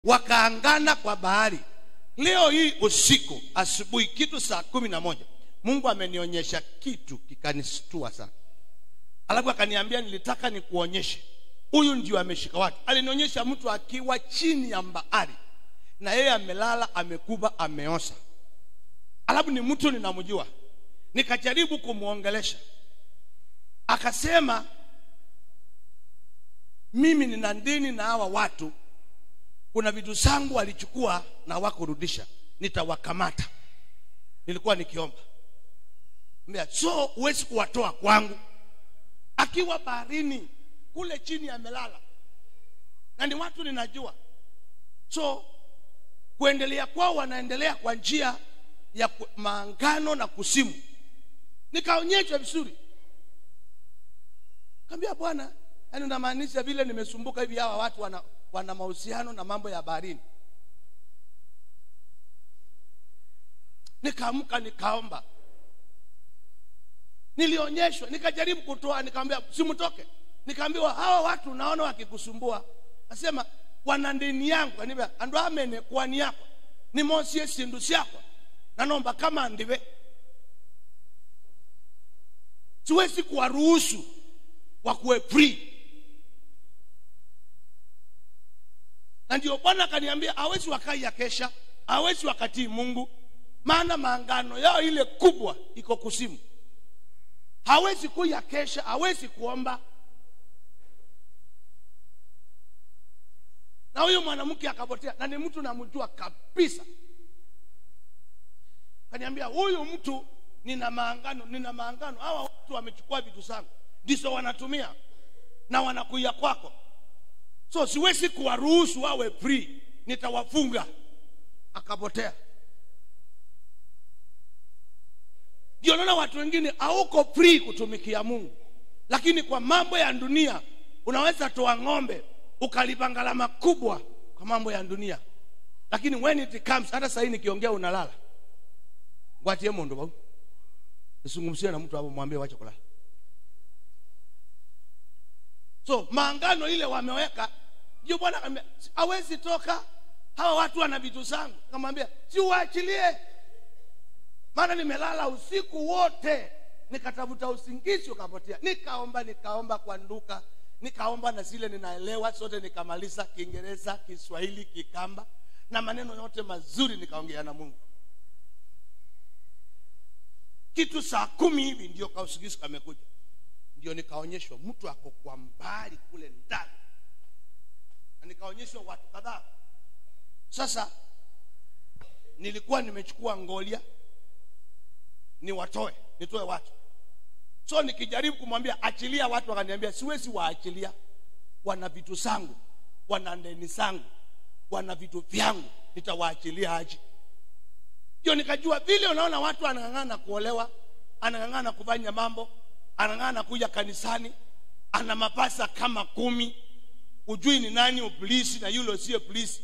wakaangana kwa bahari. Leo hii usiku, asubuhi kitu saa 11, Mungu amenionyesha kitu kikanistua sana. Alafu akaniambia nilitaka nikuonyeshe. Huyu ndio ameshika watu. Alinionyesha mtu akiwa chini ya bahari na yeye amelala, amekuba, ameosa. Alafu ni mtu ninamjua. Nikajaribu kumuongelesha. Akasema mimi nina deni na hawa watu. Kuna vitu zangu walichukua na wakurudisha. Nitawakamata. Nilikuwa nikiomba. Mbea, so huwezi kuwatoa kwangu. Akiwa baharini kule chini amelala. Na ni watu ninajua. So kuendelea kwao wanaendelea kwa njia ya maangano na kusimu. Nikaonyeshwa vizuri. Kaambia Bwana, yani unamaanisha vile nimesumbuka hivi hawa watu wana mahusiano na mambo ya baharini? Nikaamka nikaomba. Nilionyeshwa, nikajaribu kutoa, nikamwambia simtoke. Nikaambiwa hawa watu unaona wakikusumbua, asema wana deni yangu, anambia ando amene kwani yako ni mosie sindu yako na naomba kama ndiwe. Siwezi kuwaruhusu wakuwe free. Na ndio Bwana akaniambia hawezi wakai ya kesha, hawezi wakati Mungu, maana maangano yao ile kubwa iko kusimu. Hawezi kuya kesha, hawezi kuomba. Na huyo mwanamke akapotea, na ni mtu namjua kabisa. Kaniambia huyu mtu nina maangano. Hawa watu wamechukua vitu zangu, ndizo wanatumia na wanakuja kwako. So siwezi kuwaruhusu wawe free, nitawafunga. Akapotea. Ndio naona watu wengine hauko free kutumikia Mungu. Lakini kwa mambo ya dunia unaweza toa ng'ombe ukalipa gharama kubwa kwa mambo ya dunia. Lakini when it comes, hata sasa nikiongea unalala. Watie mondo bau. Nisungumzie na mtu hapo, mwambie waache kulala. So maangano ile wameweka, ndio Bwana akamwambia hawezi toka, hawa watu wana vitu zangu. Akamwambia si waachilie. Maana nimelala usiku wote, nikatafuta usingizi ukapotea. Nikaomba kwa nduka, nikaomba na zile ninaelewa zote, nikamaliza Kiingereza, Kiswahili, Kikamba na maneno yote mazuri nikaongea na Mungu. Kitu saa 10 hivi ndio kausigizi kamekuja. Ndio nikaonyeshwa mtu ako kwa mbali kule ndani. Na nikaonyeshwa watu kadhaa. Sasa nilikuwa nimechukua ngolia nitoe watu. So nikijaribu kumwambia achilia watu, akaniambia siwezi waachilia. Wana vitu zangu, wana deni zangu, wana vitu vyangu, nitawaachilia aje? Ndio nikajua vile unaona watu anang'ang'ana kuolewa, anang'ang'ana kufanya mambo, anang'ang'ana kuja kanisani, ana mapasa kama 10, ujui ni nani uplisi na yule sio polisi.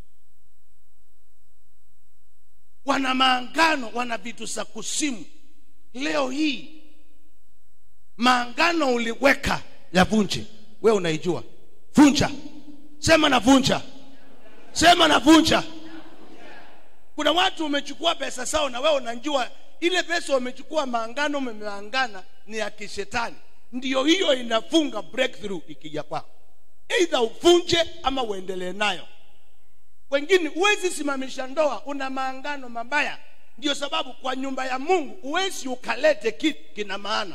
Wana maangano, wana vitu za kusimu. Leo hii maangano uliweka ya vunje, wewe unaijua. Vunja. Sema na vunja. Sema na vunja. Kuna watu umechukua pesa zao na wewe unajua ile pesa umechukua maangano umeangana ni ya kishetani. Ndio hiyo inafunga breakthrough ikija kwako. Either uvunje ama uendelee nayo. Wengine huwezi simamisha ndoa, una maangano mabaya. Ndio sababu kwa nyumba ya Mungu huwezi ukalete kitu kina maana.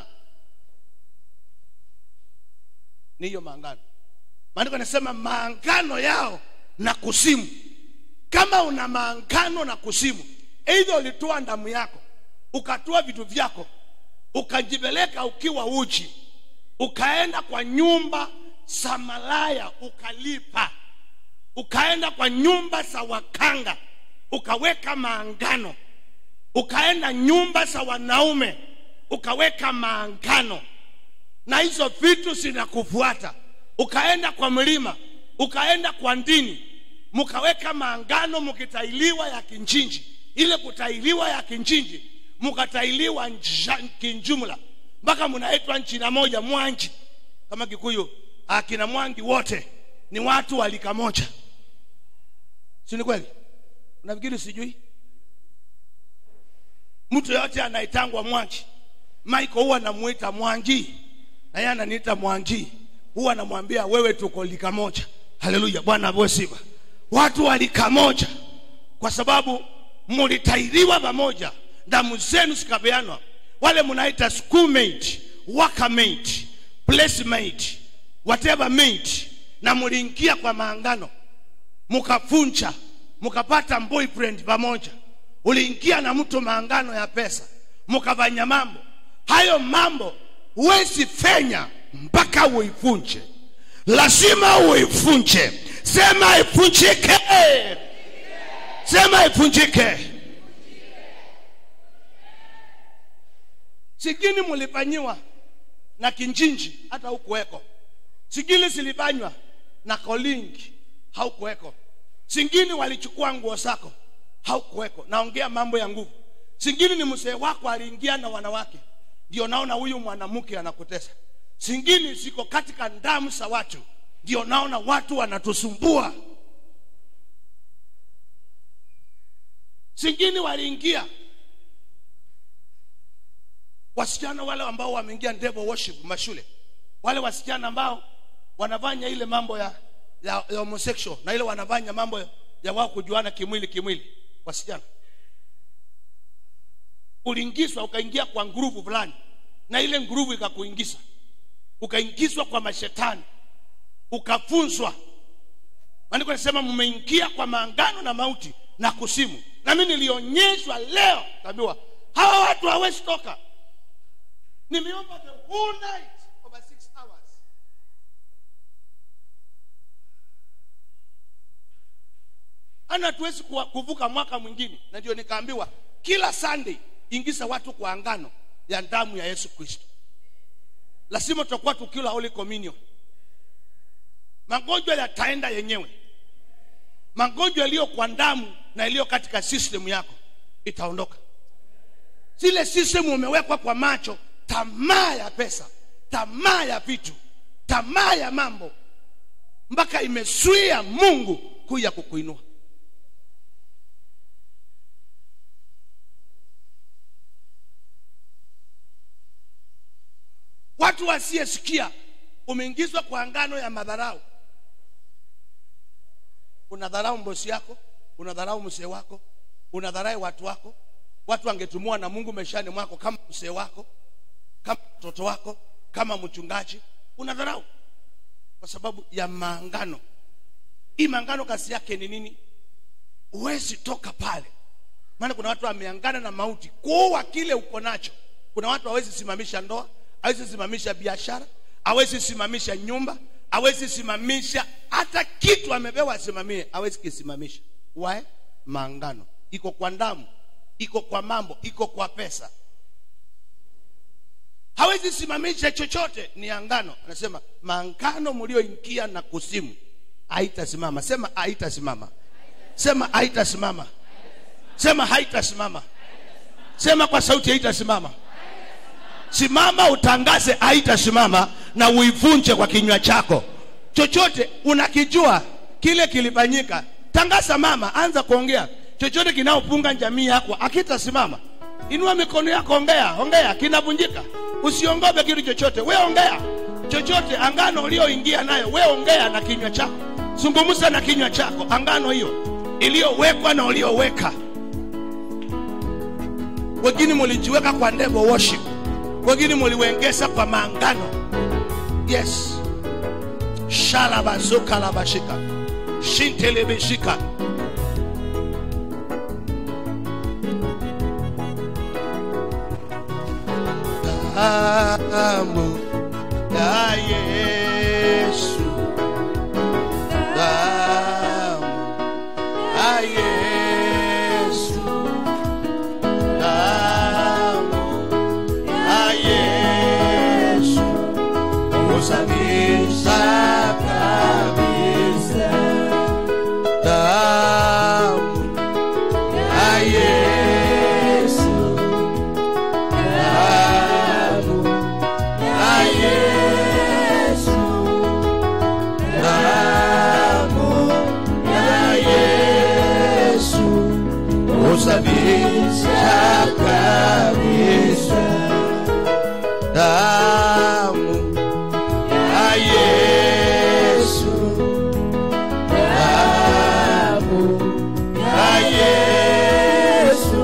Ni hiyo maangano. Maandiko yanasema maangano yao na kusimu. Kama una maangano na kusimu, either ulitoa damu yako, ukatoa vitu vyako, ukajibeleka ukiwa uchi, ukaenda kwa nyumba za malaya ukalipa, ukaenda kwa nyumba za wakanga ukaweka maangano, ukaenda nyumba za wanaume ukaweka maangano, na hizo vitu zinakufuata. Ukaenda kwa mlima, ukaenda kwa ndini, mukaweka maangano, mukitailiwa ya kinjinji. Ile kutailiwa ya kinjinji mukatailiwa kinjumla, mpaka mnaitwa nchi na moja Mwanji. Kama Kikuyu akina Mwangi wote ni watu walika moja. Si ni kweli? Unafikiri sijui? Mtu yote anaitangwa Mwangi. Michael huwa anamuita Mwangi, na yeye ananiita Mwangi. Huwa anamwambia wewe tuko lika moja. Haleluya, Bwana awe sifa. Watu walika moja kwa sababu mlitairiwa pamoja, damu zenu zikabeanwa. Wale mnaita schoolmate, workmate, placemate, whatever mate, na mliingia kwa maangano, mkafunja, mkapata boyfriend pamoja. Uliingia na mtu maangano ya pesa, mkafanya mambo. Hayo mambo huwezi fenya mpaka uifunje. Lazima uifunje. Sema ifunjike. Sema ifunjike. Sigini mlifanyiwa na Kinjinji, hata hukuweko. Sigini silifanywa na Kolingi, haukuweko. Singini walichukua nguo zako, haukuweko. Naongea mambo ya nguvu. Singini ni mzee wako aliingia na wanawake, ndio naona huyu mwanamke anakutesa. Singini siko katika damu za watu, ndio naona watu wanatusumbua. Singini waliingia wasichana wale ambao wameingia devil worship mashule, wale wasichana ambao wanafanya ile mambo ya homosexual, na ile wanafanya mambo ya wao kujuana kimwili, wasichana. Uliingizwa ukaingia kwa nguruvu fulani, na ile nguruvu ikakuingiza, ukaingizwa kwa mashetani, ukafunzwa. Maandiko yanasema mmeingia kwa maangano na mauti na kuzimu. Na mimi nilionyeshwa leo, kaambiwa hawa watu hawezi toka. Nimeomba the whole night over 6 hours. Ana tuwezi kuvuka mwaka mwingine. Na ndio nikaambiwa kila Sunday ingiza watu kwa angano ya damu ya Yesu Kristo. Lazima tutakuwa tukila Holy Communion. Magonjwa yataenda yenyewe. Magonjwa yaliyo kwa damu na iliyo katika system yako itaondoka. Zile system umewekwa kwa macho, tamaa ya pesa, tamaa ya vitu, tamaa ya mambo, mpaka imezuia Mungu kuja kukuinua. Watu wasiyesikia umeingizwa kwa angano ya madharau. Unadharau mbosi yako, unadharau mzee wako, unadharau watu wako. Watu wangetumwa na Mungu maishani mwako kama mzee wako, kama mtoto wako, kama mchungaji, unadharau kwa sababu ya maangano. Hii maangano kasi yake ni nini? Huwezi toka pale. Maana kuna watu wameangana na mauti kwa kile uko nacho. Kuna watu hawezi simamisha ndoa, hawezi simamisha biashara, hawezi simamisha nyumba, hawezi simamisha hata kitu amepewa asimamie, hawezi kisimamisha. Why? Maangano iko kwa damu, iko kwa mambo, iko kwa pesa. Hawezi simamisha chochote, ni angano. Anasema maangano mlioingia na kuzimu haitasimama. Sema haitasimama. Sema haitasimama. Sema haitasimama. Sema kwa sauti haitasimama. Simama utangaze haitasimama na uivunje kwa kinywa chako. Chochote unakijua kile kilifanyika, tangaza mama, anza kuongea. Chochote kinaopunga jamii yako hakitasimama. Inua mikono yako, ongea, kinavunjika. Usiongope kitu chochote, wewe ongea. Chochote angano ulioingia nayo, wewe ongea na kinywa chako. Zungumza na kinywa chako angano hiyo iliyowekwa na ulioweka. Wengine mlijiweka kwa devil worship, wengine mliwengeza kwa maangano. Yes. Shalabazuka labashika, shintelebeshika. Damu ya Yesu, damu ya Yesu, damu ya Yesu, usafisha kabisa. Damu ya Yesu, damu ya Yesu, damu ya Yesu. kusafisha kabisa. Damu ya Yesu, damu ya Yesu,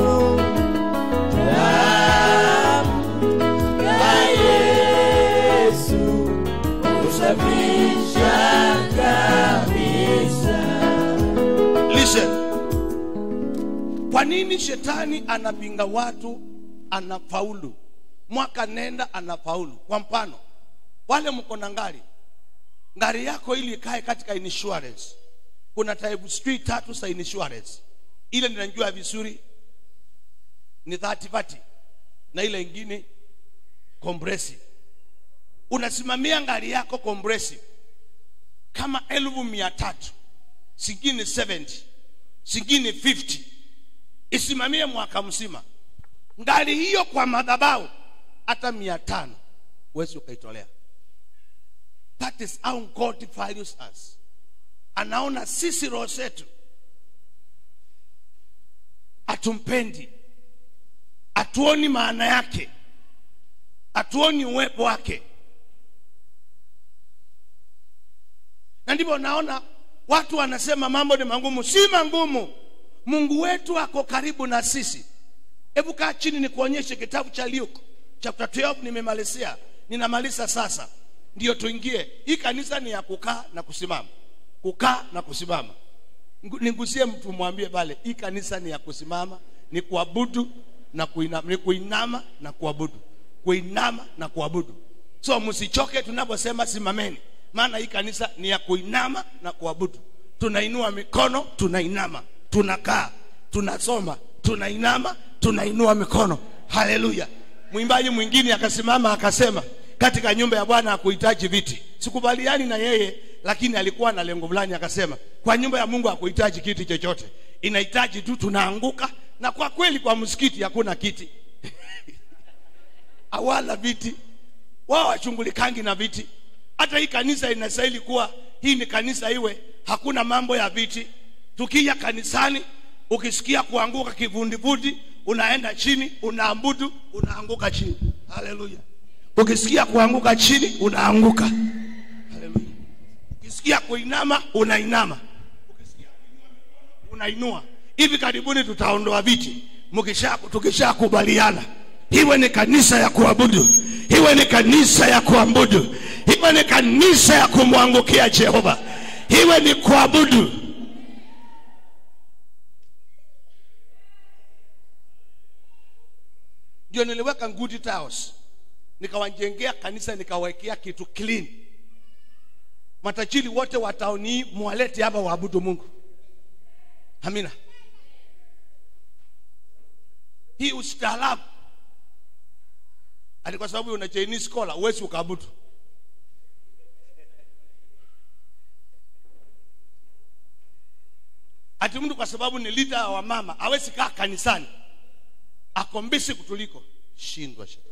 damu ya Yesu kusafisha kabisa. Listen. Kwa nini shetani anapinga watu anafaulu? Mwaka nenda anafaulu. Kwa mfano, wale mko na ngari yako ili ikae katika insurance, kuna type 3 za insurance. Ile ninajua vizuri ni 30 na ile nyingine comprehensive. Unasimamia ngari yako comprehensive kama 1300, singine 70, singine 50. Isimamie mwaka mzima. Ngari hiyo kwa madhabahu hata 500 wewe ukaitolea. That is how God values us. Anaona sisi roho zetu atumpendi, atuoni maana yake, atuoni uwepo wake. Na ndipo naona watu wanasema mambo ni magumu. Si magumu. Mungu wetu ako karibu na sisi. Hebu kaa chini nikuonyeshe kitabu cha Luke chapter 12. Nimemalizia, ninamaliza sasa ndio tuingie. Hii kanisa ni ya kukaa na kusimama, kukaa na kusimama. Ningusie mtu mwambie pale, hii kanisa ni ya kusimama, ni kuabudu na kuinama, ni kuinama na kuabudu, kuinama na kuabudu. So msichoke tunaposema simameni, maana hii kanisa ni ya kuinama na kuabudu. Tunainua mikono, tunainama, tunakaa, tunasoma, tunainama, tunainua mikono. Haleluya. Mwimbaji mwingine akasimama akasema, katika nyumba ya Bwana hakuhitaji viti. Sikubaliani na yeye, lakini alikuwa na lengo fulani. Akasema kwa nyumba ya Mungu hakuhitaji kiti chochote, inahitaji tu tunaanguka. Na kwa kweli kwa msikiti hakuna kiti awala viti, wao wachungulikangi na viti. Hata hii kanisa inastahili kuwa hii ni kanisa iwe hakuna mambo ya viti. Tukija kanisani ukisikia kuanguka kivundivundi, unaenda chini, unaabudu, unaanguka chini. Haleluya. Ukisikia kuanguka chini, unaanguka. Haleluya. Ukisikia kuinama, unainama. Ukisikia kuinua, unainua. Hivi karibuni tutaondoa viti tukishakubaliana. Iwe ni kanisa ya kuabudu, iwe ni kanisa ya kuabudu, iwe ni kanisa ya kumwangukia Jehova, iwe ni kuabudu. Ndio niliweka good tiles, nikawajengea kanisa, nikawekea kitu clean. Matajiri wote wa tauni muwalete hapa waabudu Mungu. Amina. Hii ustaarabu ali kwa sababu una Chinese scholar uwezi ukaabudu. Ati mtu kwa sababu ni leader wa mama hawezi kaa kanisani, akombisi kutuliko. Shindwa shetani.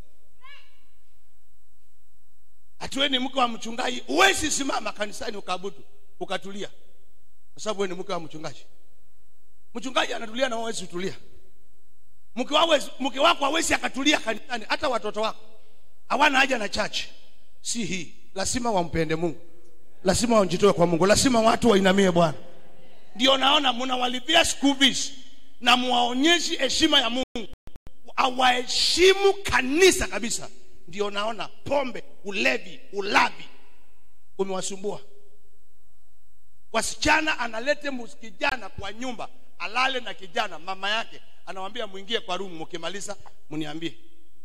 Ati wewe ni mke wa mchungaji uwezi simama kanisani ukaabudu ukatulia, kwa sababu wewe ni mke wa mchungaji. Mchungaji anatulia na wewe utulia. Mke wako hawezi akatulia kanisani, hata watoto wako hawana haja na church. Si hii. Lazima wampende Mungu, lazima wajitoe kwa Mungu, lazima watu wainamie Bwana. Ndio naona mnawalipia school fees na muwaonyeshi heshima ya Mungu, awaheshimu kanisa kabisa. Ndio naona pombe, ulevi, ulavi umewasumbua. Wasichana analete msikijana kwa nyumba, alale na kijana, mama yake anamwambia muingie kwa room, mkimaliza mniambie.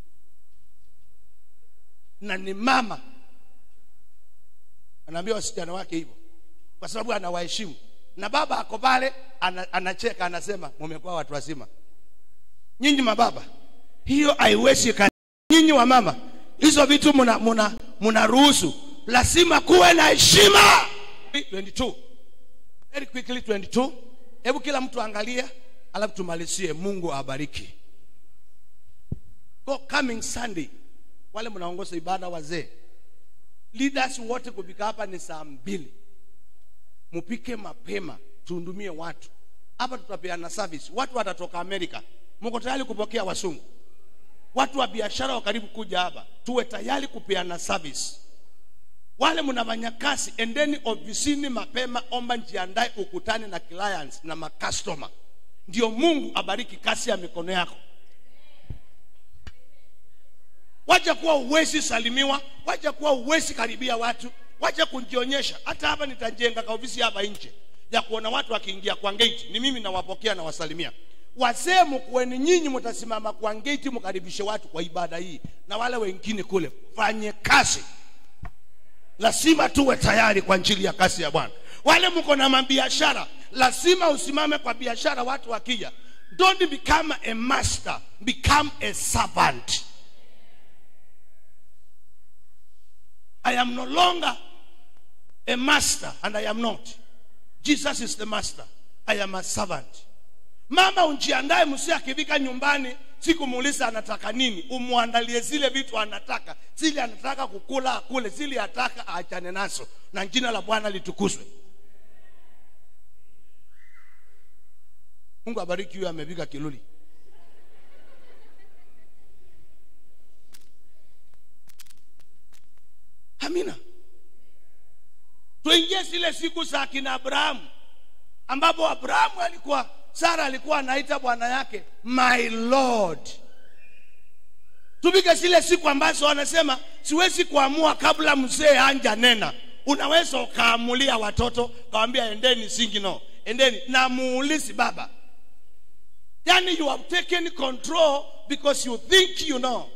Na ni mama anaambia wasichana wake hivyo kwa sababu anawaheshimu. Na baba ako pale anacheka, anasema mmekuwa watu wazima. Nyinyi mababa, hiyo haiwezi. Nyinyi wa mama, hizo vitu muna ruhusu. Lazima kuwe na heshima. 22 very quickly 22. Hebu kila mtu angalia, alafu tumalizie. Mungu awabariki. Coming Sunday, wale mnaongoza ibada, wazee, leaders wote kupika hapa ni saa 2. Mupike mapema, tuhudumie watu. hapa tutapeana service. Watu watatoka Amerika, mko tayari kupokea wasungu? Watu wa biashara wa karibu kuja hapa, tuwe tayari kupeana service. Wale mnafanya kazi, endeni ofisini mapema, omba njiandae ukutane na clients na customer. Ndio Mungu abariki kazi ya mikono yako. Wacha kuwa uwezi salimiwa, wacha kuwa uwezi karibia watu, wacha kujionyesha. Hata hapa nitajenga ka ofisi hapa nje ya kuona watu wakiingia kwa gate, ni mimi nawapokea na wasalimia. Wazee mkueni nyinyi mtasimama kwa gate mkaribishe watu kwa ibada hii, na wale wengine kule fanye kazi. Lazima tuwe tayari kwa ajili ya kazi ya Bwana. Wale mko na mabiashara, lazima usimame kwa biashara watu wakija. Don't become a master, become a servant. I am no longer a master and I am not. Jesus is the master. I am a servant. Mama unjiandae, msi akifika nyumbani siku muuliza anataka nini, umuandalie zile vitu anataka. Zile anataka kukula akule, zile ataka aachane nazo, na jina la Bwana litukuzwe. Mungu abariki yule amepiga kiluli. Amina. Tuingie zile siku za kina Abraham, ambapo Abraham alikuwa, Sara alikuwa anaita bwana yake my Lord. Tupige zile siku ambazo wanasema siwezi kuamua kabla mzee anja nena. Unaweza ukaamulia watoto, kawaambia endeni singino, endeni na muulizi baba. Yani you have taken control because you think you know.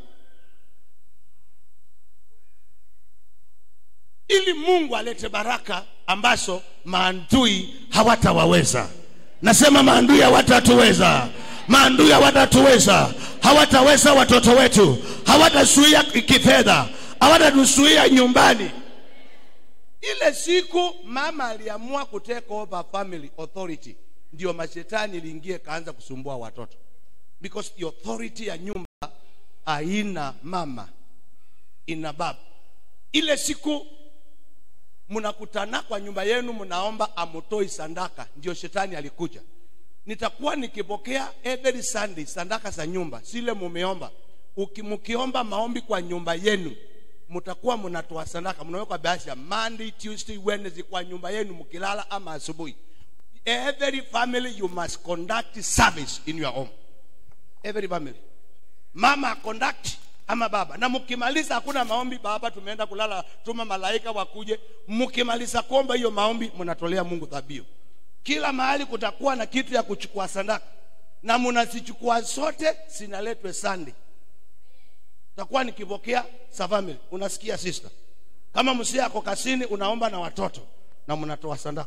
Ili Mungu alete baraka ambazo maandui hawatawaweza. Nasema maandui hawatatuweza. Maandui hawatatuweza. Hawataweza watoto wetu. Hawatasuia kifedha. Hawatatusuia nyumbani. Ile siku mama aliamua kutake over family authority, ndio mashetani iliingie kaanza kusumbua watoto. Because the authority ya nyumba haina mama, ina baba. Ile siku mnakutana kwa nyumba yenu, mnaomba amutoi sandaka, ndio shetani alikuja. Nitakuwa nikipokea every Sunday sandaka za nyumba, sile mumeomba. Mkiomba maombi kwa nyumba yenu, mtakuwa mnatoa sandaka, mnaweka bahasha Monday, Tuesday, Wednesday kwa nyumba yenu mkilala ama asubuhi. Every family you must conduct service in your home. Every family. Mama conduct ama baba. Na mkimaliza hakuna maombi, baba tumeenda kulala, tuma malaika wakuje. Mkimaliza kuomba hiyo maombi, mnatolea Mungu dhabihu. Kila mahali kutakuwa na kitu ya kuchukua sandaka, na mnazichukua zote zinaletwe Sunday. Takuwa nikipokea sa family. Unasikia sister? Kama msi yako kasini unaomba na watoto na mnatoa sandaka.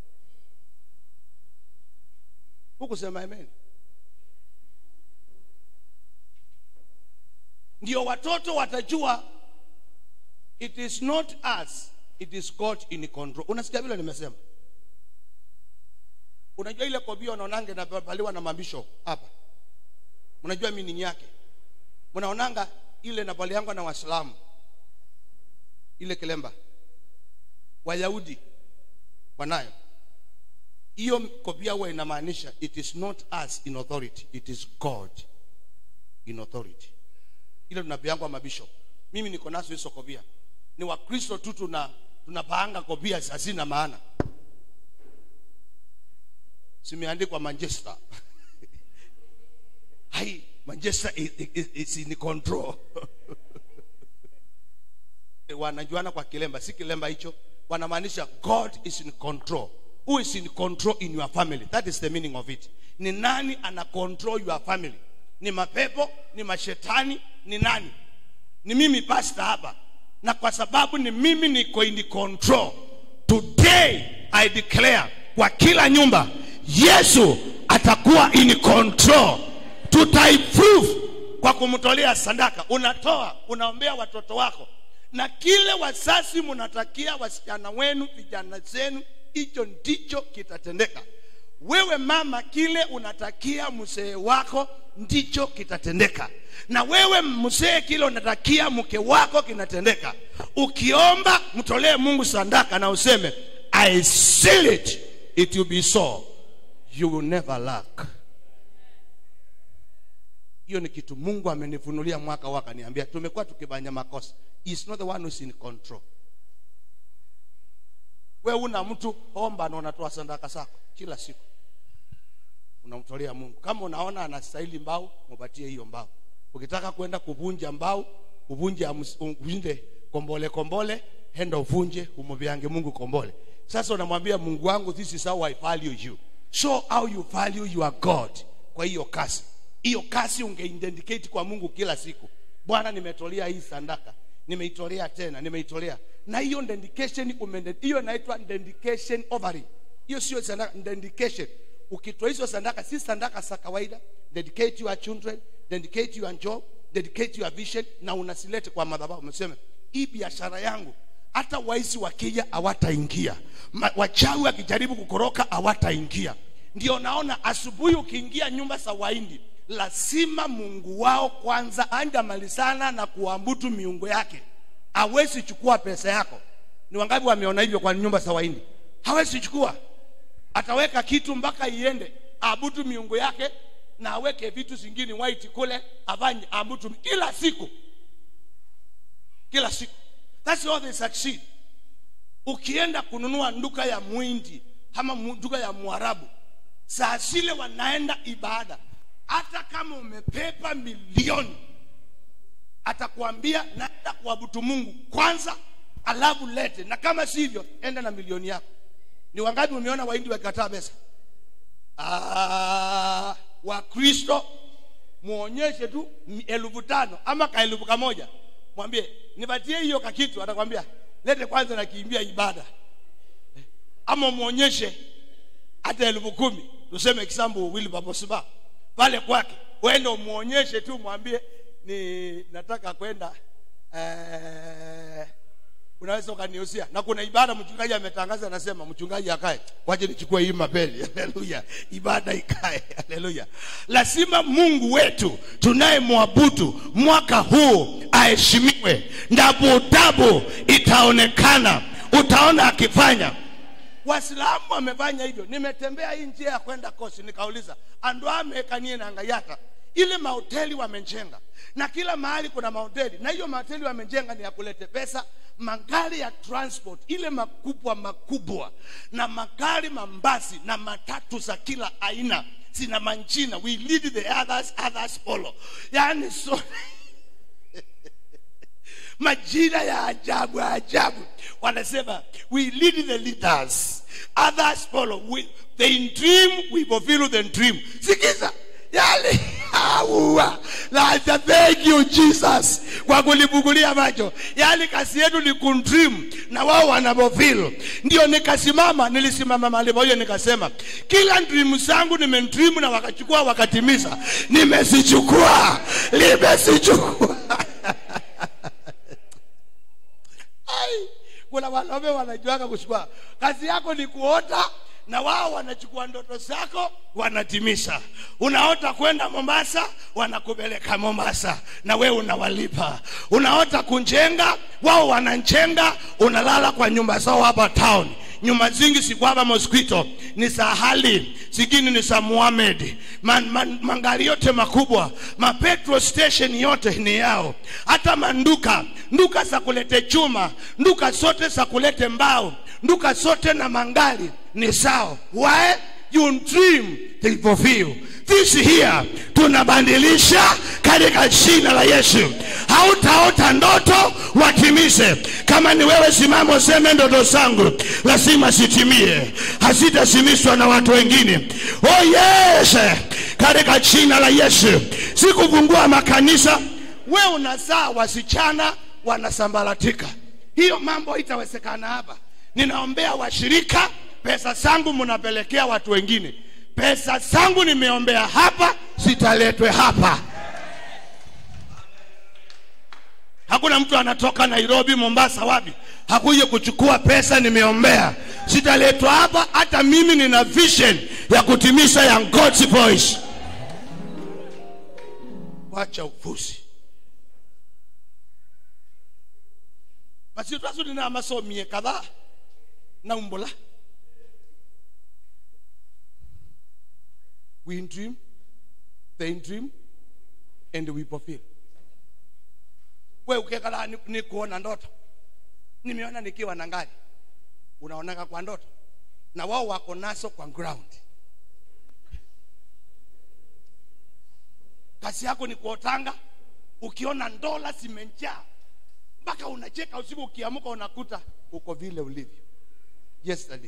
Huku sema amen. Ndio watoto watajua it is not us, it is God in control. Unasikia vile nimesema? Unajua ile kobia unaonanga na baliwa na mabisho hapa, unajua meaning yake? Unaonanga ile na bali yangu na Waislamu, ile kilemba Wayahudi wanayo hiyo kobia, huwa inamaanisha it is not us in authority, it is God in authority. Ile tunapeangwa mabisho. Mimi niko nazo hizo kobia. Ni wa Kristo tu tunapaanga kobia hazina maana. Simeandikwa Manchester. Hai, Manchester is in control. Wanajuana kwa kilemba, si kilemba hicho. Wanamaanisha God is in control. Who is in control in your family? That is the meaning of it. Ni nani ana control your family? Ni mapepo, ni mashetani, ni nani? Ni mimi pastor hapa. Na kwa sababu ni mimi niko in control, today I declare kwa kila nyumba Yesu atakuwa in control. Tutaiprove kwa kumtolea sadaka. Unatoa, unaombea watoto wako. Na kile wazazi mnatakia wasichana wenu, vijana zenu, hicho ndicho kitatendeka. Wewe mama, kile unatakia mzee wako ndicho kitatendeka. Na wewe mzee, kile unatakia mke wako kinatendeka. Ukiomba mtolee Mungu sadaka na useme I seal it, it will be so. you will never lack. Hiyo ni kitu Mungu amenifunulia mwaka waka niambia. Tumekuwa tukifanya makosa. He is not the one who is in control. Wewe una mtu omba na unatoa sadaka zako kila siku, unamtolea Mungu. Kama unaona anastahili mbao, mpatie hiyo mbao. Ukitaka kwenda kuvunja mbao, uvunje kombole, henda uvunje, umviange Mungu kombole. Sasa unamwambia Mungu wangu, this is how I value you. Show how you value your God. Kwa hiyo kasi ungeindicate kwa Mungu kila siku. Bwana, nimetolea hii sadaka, nimeitolea tena, nimeitolea. Na hiyo dedication hiyo inaitwa dedication offering. Hiyo sio sadaka, dedication. Ukitoa hizo sadaka, si sadaka za kawaida. Dedicate your children, dedicate your job, dedicate your vision, na unasilete kwa madhabahu. Umesema hii biashara yangu hata waizi wakija hawataingia, wachawi wakijaribu kukoroka hawataingia. Ndio naona asubuhi ukiingia nyumba za Wahindi, lazima Mungu wao kwanza angamalizana na kuabudu miungu yake. Hawezi chukua pesa yako. Ni wangapi wameona hivyo kwa nyumba za Wahindi? Hawezi chukua. Ataweka kitu mpaka iende abudu miungu yake, na aweke vitu zingine white kule afanye abudu kila siku. That's how they succeed. Ukienda kununua nduka ya Muhindi ama nduka ya Mwarabu, saa zile wanaenda ibada, hata kama umepepa milioni, atakwambia naenda kuabudu Mungu kwanza, alafu lete, na kama sivyo enda na milioni yako. Ni wangapi umeona Wahindi wakikataa pesa? Wa Kristo muonyeshe tu 5,000 ama 1,000, mwambie nipatie hiyo kitu, atakwambia lete kwanza na kiimbia ibada. Ama muonyeshe hata 10,000, tuseme example Willy Babosiba pale kwake, uende umuonyeshe tu, mwambie ni nataka kwenda unaweza ukaniusia, na kuna ibada mchungaji ametangaza, anasema mchungaji akae, waje nichukue hii mapeli. Haleluya, ibada ikae. Haleluya. Lazima Mungu wetu tunayemwabudu mwaka huu aheshimiwe. Ndabu itaonekana, utaona akifanya. Waislamu wamefanya hivyo. Nimetembea hii njia ya kwenda Kosi, nikauliza andwame kanie na ngayata, ile mahoteli wamejenga, na kila mahali kuna mahoteli, na hiyo mahoteli wamejenga ni ya kulete pesa. Magari ya transport ile makubwa na magari mambasi na matatu za kila aina sina manjina, we lead the others follow. Yani so majina ya ajabu wanasema we lead the leaders, others follow. They dream, we fulfill the dream. Sikiza yale hawa la thank you Jesus kwa kulibugulia macho. Yale kazi yetu ni kundream na wao wanabofil. Ndio nilisimama mahali moja nikasema kila dream zangu nimendream na wakachukua wakatimiza. Nimesichukua. Kuna wanaume wanajuaga kuchukua. Kazi yako ni kuota na wao wanachukua ndoto zako wanatimisha. Unaota kwenda Mombasa, wanakupeleka Mombasa na wewe unawalipa. Unaota kunjenga, wao wananjenga, unalala kwa nyumba zao hapa town. Nyumba zingi si kwa mosquito, ni sahali, zingine ni sa Muhammad. Mangari yote makubwa, petrol station yote ni yao. Hata nduka za kulete chuma, nduka zote za kulete mbao, nduka zote na mangari ni sao. Why? You dream, they fulfill. This here tunabandilisha katika jina la Yesu. Hautaota ndoto watimize. Kama ni wewe simama useme ndoto zangu lazima zitimie, hazitasimishwa na watu wengine. Oh yes, katika jina la Yesu. Sikufungua makanisa, wewe unazaa wasichana wanasambaratika. Hiyo mambo itawezekana hapa. Ninaombea washirika, pesa zangu mnapelekea watu wengine. Pesa zangu nimeombea hapa, sitaletwe hapa. Hakuna mtu anatoka Nairobi, Mombasa, wapi hakuja kuchukua pesa nimeombea. Sitaletwa hapa. Hata mimi nina vision ya kutimisha ya God's voice. Wacha upuzi. Basi tutazo nina masomi kadhaa na umbola. We dream, they dream, and we fulfill. Wewe ukikala ni kuona ndoto. Nimeona nikiwa na ngari. Unaonaka kwa ndoto. Na wao wako naso kwa ground. Kazi yako ni kuotanga, ukiona dola zimenjaa mpaka unacheka usiku, ukiamuka unakuta uko vile ulivyo yesterday.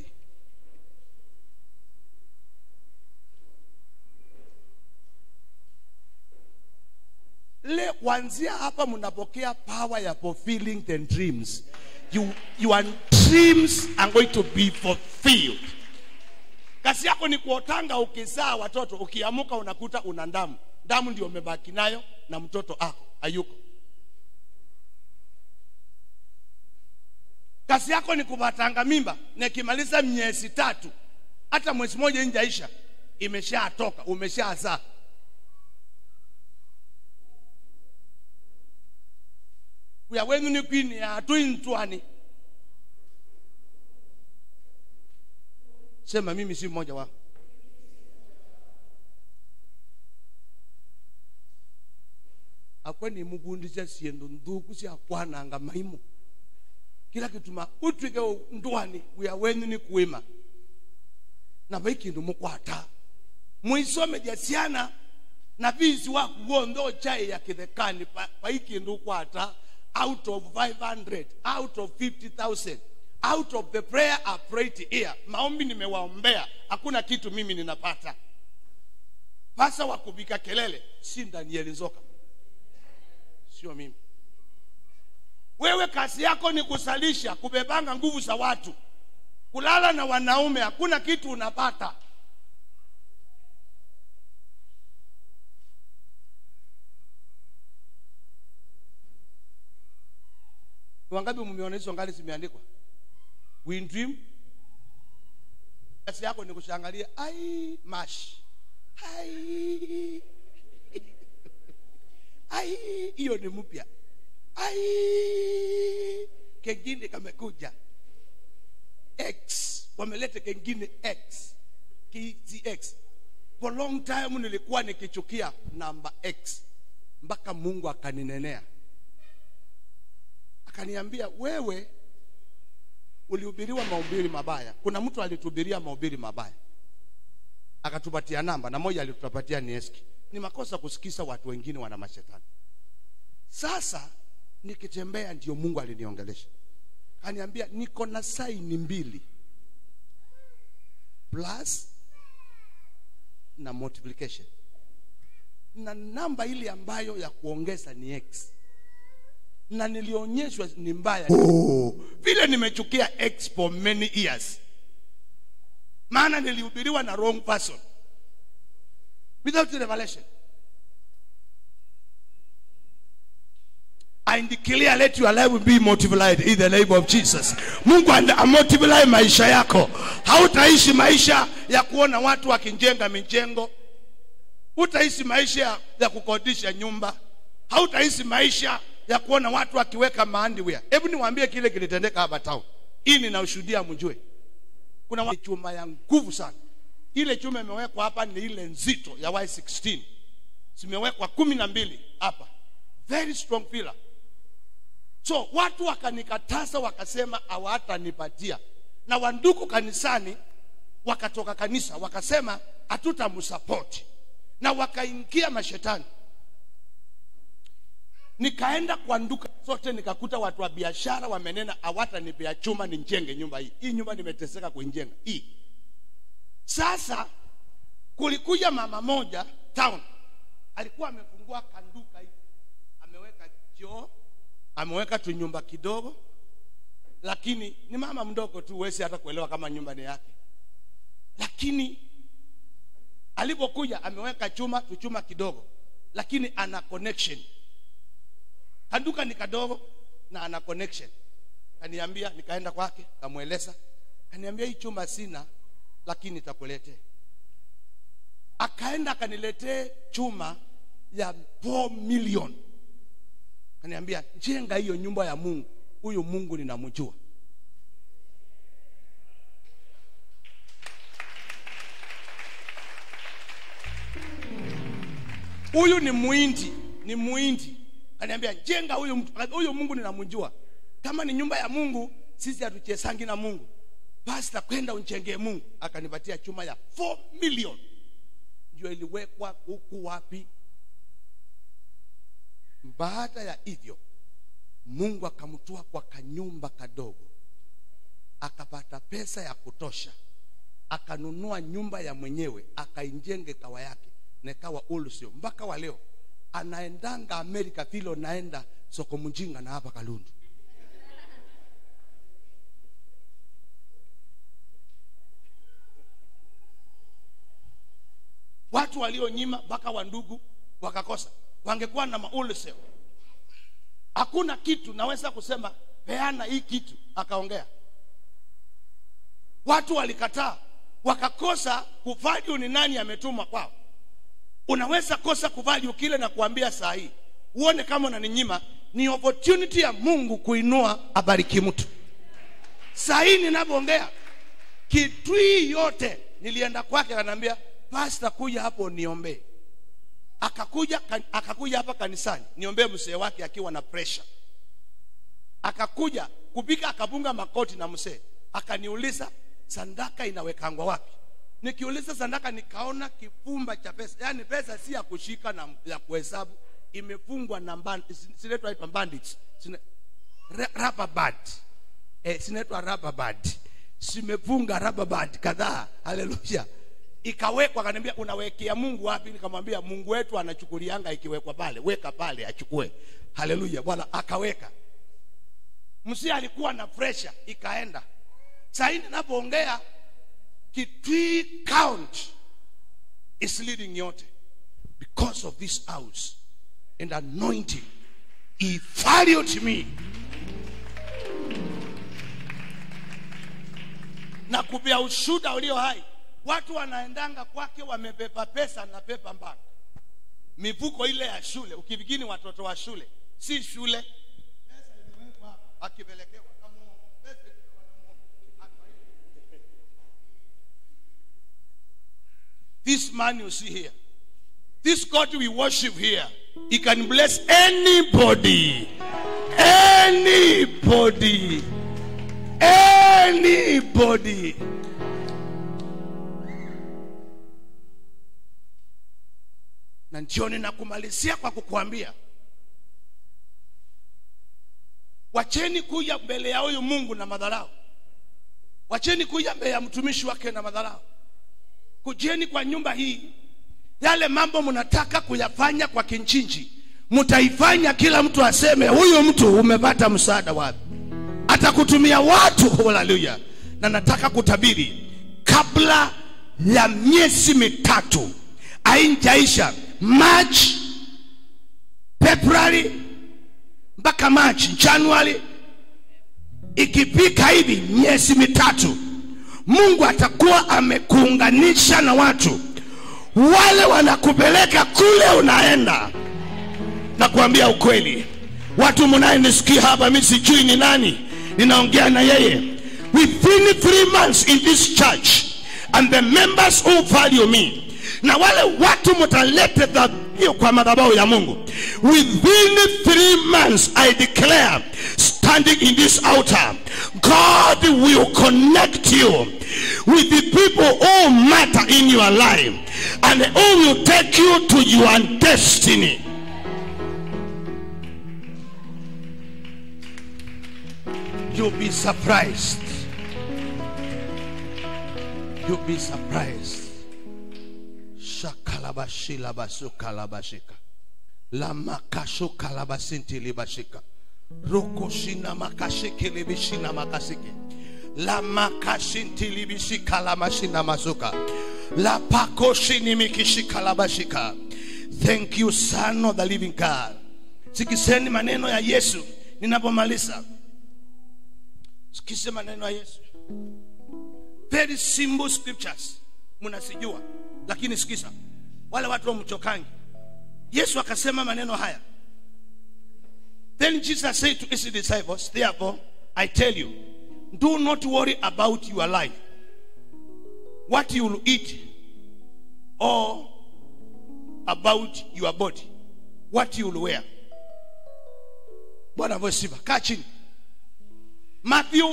Le kuanzia hapa mnapokea power ya fulfilling the dreams. Your dreams are going to be fulfilled. Kazi yako ni kuotanga, ukizaa watoto, ukiamuka unakuta una damu. Damu ndio umebaki nayo na mtoto ako hayuko. Kazi yako ni kubatanga mimba, na kimaliza miezi 3, hata mwezi mmoja injaisha, imeshatoka, umeshazaa. Kuya wenu ni queen ya twin. Sema mimi si mmoja wao. Akweni mugundisha siendo nduku si akwana anga maimu. Kila kituma utwike ndwani kuya wenu ni kuima. Na baiki ndo mukwata. Muisome jasiana na visi waku wondo chai ya kithekani baiki ndo kwata. Out of 500, out of 50,000, out of the prayer I prayed here. Maombi nimewaombea, hakuna kitu mimi ninapata. Pasa wakubika kelele, si Daniel Nzoka. Sio mimi. Wewe kazi yako ni kusalisha, kubebanga nguvu za watu, kulala na wanaume, hakuna kitu unapata. Wangapi mmeona hizo ngali zimeandikwa? We dream. Kazi yako ni kushangalia, ai mash. Ai. Ai, hiyo ni mpya. Ai. Kengine kamekuja. X, wameleta kengine X. KTX. For long time nilikuwa nikichukia namba X. Mpaka Mungu akaninenea. Akaniambia, wewe ulihubiriwa mahubiri mabaya. Kuna mtu alituhubiria mahubiri mabaya, akatupatia namba, na moja alitupatia ni eski. Ni makosa kusikiza watu wengine wana mashetani. Sasa nikitembea ndio Mungu aliniongelesha. Akaniambia niko na saini 2, plus na multiplication, na namba ile ambayo ya kuongeza ni X. Na nilionyeshwa ni mbaya. Vile nimechukia X for many years. Maana nilihubiriwa na wrong person. Without revelation. I declare, let your life be multiplied in the name of Jesus. Mungu amultiply maisha yako. Hautaishi maisha ya kuona watu wakijenga mijengo. Hutaishi maisha ya kukodisha nyumba. Hautaishi maisha ya kuona watu wakiweka maandiwea. Hebu niwaambie kile kilitendeka hapa town. Hii ninaushuhudia mjue. Kuna chuma ya nguvu sana. Ile chuma imewekwa hapa ni ile nzito ya Y16. Zimewekwa 12 hapa. Very strong pillar. So watu wakanikataza, wakasema hawatanipatia. Na wanduku kanisani wakatoka kanisa wakasema hatutamsupport. Na wakaingia mashetani. Nikaenda kwa nduka zote, nikakuta watu wa biashara wamenena hawatanipea chuma nijenge nyumba hii. Hii nyumba nimeteseka kuijenga hii. Sasa kulikuja mama moja town, alikuwa amefungua kanduka hii, ameweka choo, ameweka tu nyumba kidogo, lakini ni mama mdogo tu, wewe hata kuelewa kama nyumba ni yake. Lakini alipokuja ameweka chuma kidogo, lakini ana connection. Kanduka ni kadogo na ana connection. Kaniambia, nikaenda kwake, kamueleza. Kaniambia hii chuma sina, lakini nitakuletea. Akaenda akaniletee chuma ya 4 million. Kaniambia, jenga hiyo nyumba ya Mungu. Huyo Mungu ninamjua. Huyu ni muhindi. Kaniambia jenga huyu Mungu ninamjua. Kama ni nyumba ya Mungu, sisi hatuchesangi na Mungu. Pastor, kwenda unjengee Mungu. Akanipatia chuma ya 4 million. Ndio iliwekwa huku wapi? Baada ya hivyo, Mungu akamtoa kwa kanyumba kadogo. Akapata pesa ya kutosha. Akanunua nyumba ya mwenyewe, akainjenge kawa yake, na ikawa Ulsio. Mpaka wa leo anaendanga Amerika vile naenda soko Mjinga na hapa Kalundu. Watu walionyima mpaka wa ndugu wakakosa, wangekuwa na maulseo. Hakuna kitu naweza kusema peana hii kitu, akaongea. Watu walikataa, wakakosa kuvalue ni nani ametuma kwao. Unaweza kosa kuvalue kile na kuambia saa hii, uone kama unaninyima. Ni opportunity ya Mungu kuinua abariki mtu. Saa hii ninapoongea kitui yote, nilienda kwake ananiambia, pastor kuja hapo niombe. Akakuja hapa kanisani niombe mzee wake akiwa na pressure. Akakuja kupika, akapunga makoti na mzee. Akaniuliza sandaka inawekangwa wapi? Nikiuliza sandaka nikaona kifumba cha pesa. Yaani pesa si ya kushika na ya kuhesabu, imefungwa na sinaitwa hapa bandits. Rubber band. Sinaitwa rubber band. Simefunga rubber band kadhaa. Haleluya. Ikawekwa, akaniambia unawekea Mungu wapi? Nikamwambia Mungu wetu anachukulianga ikiwekwa pale, weka pale achukue. Haleluya. Bwana akaweka. Msi alikuwa na pressure, ikaenda. Sasa hivi ninapoongea kitui count is leading yote because of this house and anointing. He valued me. Na kupia ushuda ulio hai. Watu wanaendanga kwake wamepepa pesa na pepa mbanga. Mifuko ile ya shule, ukifikini watoto wa shule, si shule. Pesa imewekwa hapa, akipelekewa kama pesa this man you see here, this God we worship here, he can bless anybody. Anybody. Na njioni na kumalizia kwa kukuambia, wacheni kuja mbele ya huyu Mungu na madharau. Wacheni kuja mbele ya mtumishi wake na madharau. Kujeni kwa nyumba hii, yale mambo mnataka kuyafanya kwa kinchinji, mtaifanya kila mtu aseme huyu mtu umepata msaada wapi. Atakutumia watu. Haleluya. Na nataka kutabiri kabla ya miezi mitatu ainjaisha, March, February mpaka March, January, ikipika hivi miezi mitatu, Mungu atakuwa amekuunganisha na watu wale wanakupeleka kule unaenda. Na kuambia ukweli, watu mnayenisikia hapa, mimi sijui ni nani ninaongea na yeye. Within 3 months in this church, and the members who value me, na wale watu mtalete dhabihu kwa madhabahu ya Mungu, within 3 months I declare, standing in this altar, God will connect you with the people who matter in your life and who will take you to your destiny. You'll be surprised. You'll be surprised. Shakalabashila basukalabashika. Lamakashuka labasinti libashika. Rokoshina makashiki libishina makasiki. Lamakashinti libishika lamashina masuka. Lapakoshini mikishika labashika. Thank you, Son of the living God. Sikiseni maneno ya Yesu ninapomaliza. Sikise maneno ya Yesu. Very simple scriptures. Mnasijua, lakini sikisa. Wale watu wamchokangi. Yesu akasema maneno haya. Then Jesus said to his disciples, therefore I tell you, do not worry about your life, what you will eat, or about your body, what you will wear. Bwana vosiva, kaa chini. Matthew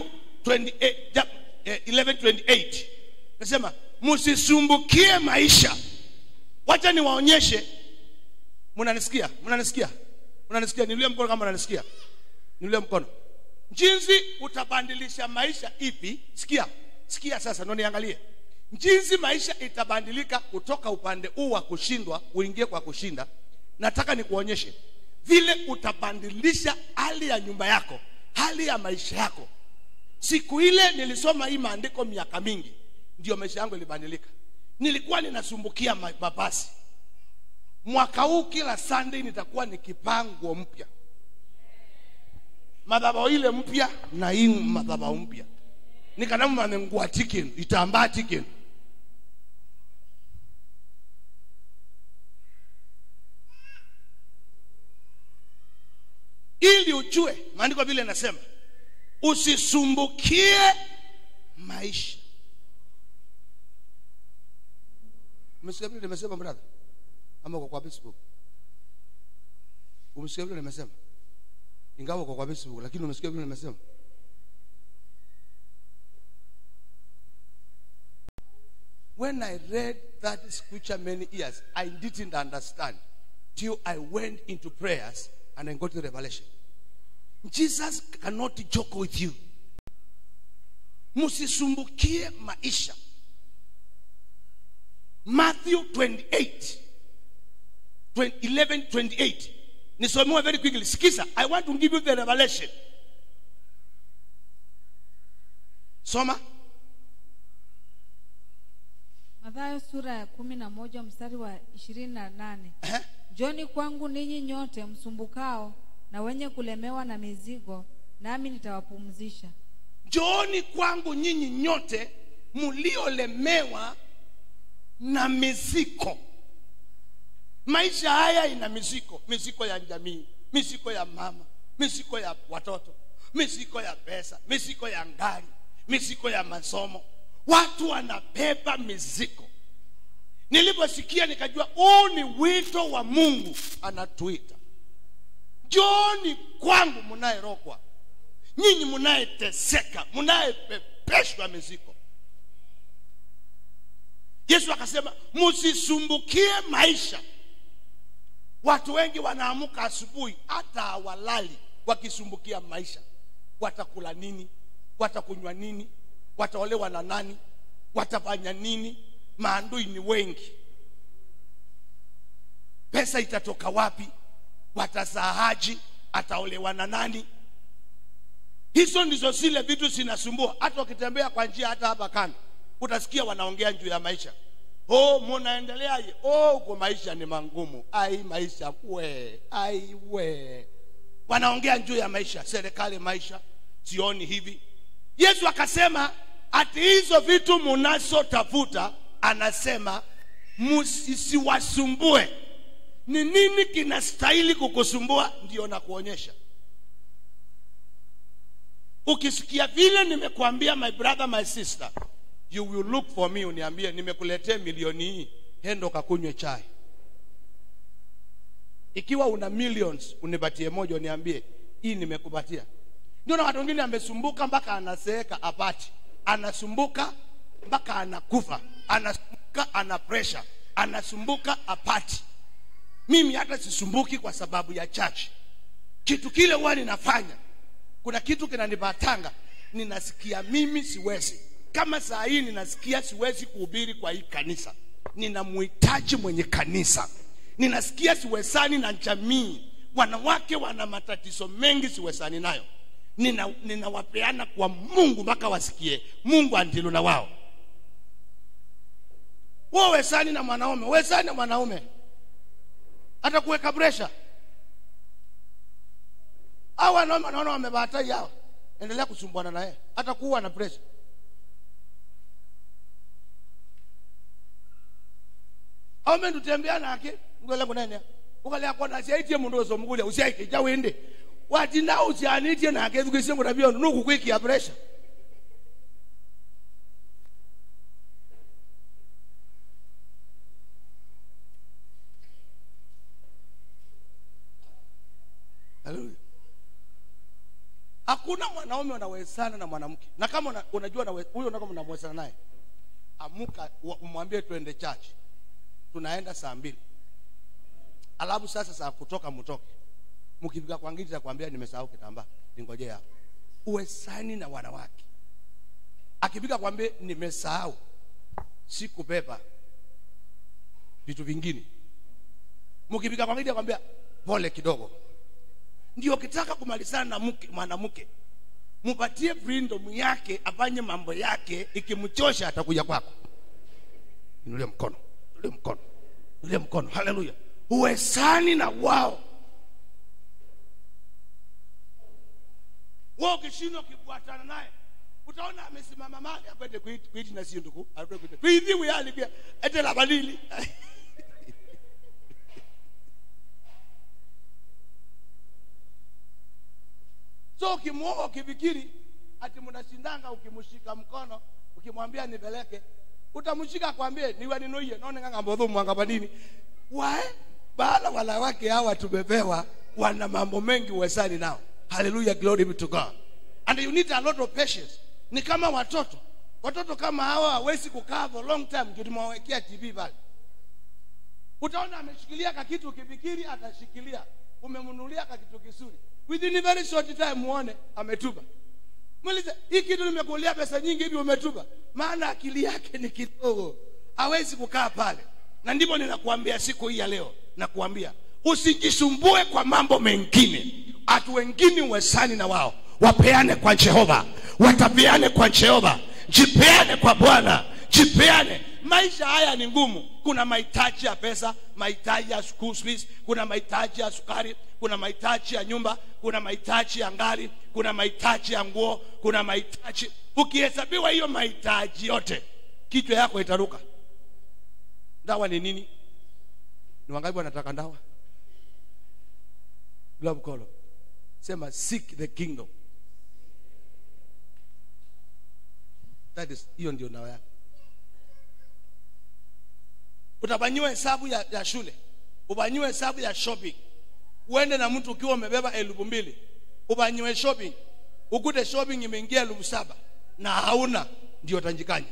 11:28 nasema msisumbukie maisha. Wacha niwaonyeshe. Mnanisikia? Niulie mkono kama mnanisikia. Niulie mkono. Jinsi utabadilisha maisha ipi? Sikia sasa, ndio niangalie. Jinsi maisha itabadilika kutoka upande huu wa kushindwa uingie kwa kushinda. Nataka nikuonyeshe vile utabadilisha hali ya nyumba yako, hali ya maisha yako. Siku ile nilisoma hii maandiko miaka mingi, ndio maisha yangu ilibadilika. Nilikuwa ninasumbukia mabasi. Mwaka huu kila Sunday nitakuwa nikipango mpya. Madhabahu ile mpya na hii madhabahu mpya. Nikanamu manengua tiken, itambaa tiken. Ili ujue, maandiko vile nasema, usisumbukie maisha. Umesikia vile nimesema brother? Ama kwa Facebook? Umesikia vile nimesema? Ingawa kwa Facebook, lakini umesikia vile nimesema? When I read that scripture many years, I didn't understand till I went into prayers and I got the revelation. Jesus cannot joke with you. Musisumbukie maisha. Matthew 11:28. Nisomewe very quickly. Sikiza, I want to give you the revelation. Soma. Mathayo sura ya 11 mstari wa 28. Njoni kwangu ninyi nyote msumbukao na wenye kulemewa na mizigo, nami nitawapumzisha. Njoni kwangu nyinyi nyote mliolemewa na mizigo. Maisha haya ina mizigo. Mizigo ya jamii, mizigo ya mama, mizigo ya watoto, mizigo ya pesa, mizigo ya ngari, mizigo ya masomo. Watu wanabeba mizigo. Niliposikia nikajua huu ni wito wa Mungu anatuita. Njoni kwangu mnaerokwa, nyinyi mnaeteseka, mnaepepeshwa mizigo. Yesu akasema msisumbukie maisha. Watu wengi wanaamuka asubuhi hata hawalali wakisumbukia maisha. Watakula nini? Watakunywa nini? Wataolewa na nani? Watafanya nini? Maandui ni wengi. Pesa itatoka wapi? Watasahaji? Ataolewa na nani? Hizo ndizo zile vitu zinasumbua. Hata ukitembea kwa njia hata hapa kando, utasikia wanaongea juu ya maisha. Oh, munaendeleaje? Oh, kwa maisha ni mangumu. Maisha we. Wanaongea juu ya maisha, serikali maisha, sioni hivi. Yesu akasema ati hizo vitu mnazotafuta, anasema msisiwasumbue. Ni nini kinastahili kukusumbua? Ndio nakuonyesha. Ukisikia vile nimekuambia, my brother, my sister, you will look for me, uniambie nimekuletea milioni hii, hendo kakunywe chai. Ikiwa una millions, unipatie moja uniambie hii nimekupatia. Ndio na watu wengine amesumbuka mpaka anaseeka apati. Anasumbuka mpaka anakufa. Anasumbuka ana pressure. Anasumbuka apati. Mimi hata sisumbuki kwa sababu ya church. Kitu kile huwa ninafanya, kuna kitu kinanibatanga, ninasikia mimi siwezi. Kama saa hii ninasikia siwezi kuhubiri kwa hii kanisa, ninamhitaji mwenye kanisa. Ninasikia siwezani na jamii, wanawake wana matatizo mengi siwezani nayo. Ninawapeana kwa Mungu mpaka wasikie Mungu andilo na wao. Wewe wezani na mwanaume, wezani na mwanaume, hata kuweka pressure. Hawa wanaona wamebahata yao, endelea kusumbuana naye, hata kuwa na pressure. Au mimi tutembea nake, ngole kunene. Ukale akona siaitie mundu osomugule, usiaike jawende. Wati na usianitie nake tukise ngurabio nuku kwiki ya pressure. Hakuna mwanaume unawezana na mwanamke. Na kama unajua huyo kama unamwezana naye, amuka umwambie tuende church. Tunaenda saa 2. Alafu sasa saa kutoka mtoke. Mkifika kwa ngiti atakwambia nimesahau kitambaa. Ningoje hapo. Uwezani na wanawake. Akifika kwambie nimesahau sikubeba vitu vingine. Mkifika kwa ngiti atakwambia pole kidogo. Ndio kitaka kumalizana na mwanamke, mpatie freedom yake afanye mambo yake, ikimchosha atakuja kwako. Inulie mkono, inulie mkono, inulie mkono. Haleluya. Uwezani na wao. Wao kishino kifuatana naye, utaona amesimama mahali akwende kuiti na sio ndugu, akwende kuiti. Hivi wewe pia ete la badili. So ukimwoa ukifikiri ati mnashindanga, ukimshika mkono ukimwambia nipeleke, utamshika kwambie niwe ninoie naone nganga mbodho mwanga badini. Wae bala wala wake hawa tumepewa wana mambo mengi uwezani nao. Hallelujah, glory be to God. And you need a lot of patience. Ni kama watoto kama hawa hawezi kukaa for long time. Ndio tumewawekea TV pale. Utaona ameshikilia kitu, ukifikiri atashikilia. Umemnunulia kitu kizuri, within a very short time muone ametuba. Muulize, hii kitu nimekulia pesa nyingi hivi umetuba? Maana akili yake ni kidogo, hawezi kukaa pale. Na ndipo ninakuambia siku hii ya leo, nakuambia usijisumbue kwa mambo mengine. Watu wengine uwezani na wao, wapeane kwa Jehova, watapeane kwa Jehova. Jipeane kwa Bwana, jipeane. Maisha haya ni ngumu. Kuna mahitaji ya pesa, mahitaji ya school fees, kuna mahitaji ya sukari, kuna mahitaji ya nyumba, kuna mahitaji ya ngari, kuna mahitaji ya nguo, kuna mahitaji. Ukihesabiwa hiyo mahitaji yote, kichwa yako itaruka. Dawa ni nini? Ni wangapi wanataka dawa? Globe call. Sema seek the kingdom. That is, hiyo ndio dawa yako. Utabanyiwa hesabu ya shule, ubanyiwe hesabu ya shopping. Uende na mtu ukiwa umebeba 2,000, ubanyiwe shopping, ukute shopping imeingia 7,000 na hauna, ndio utanjikanya.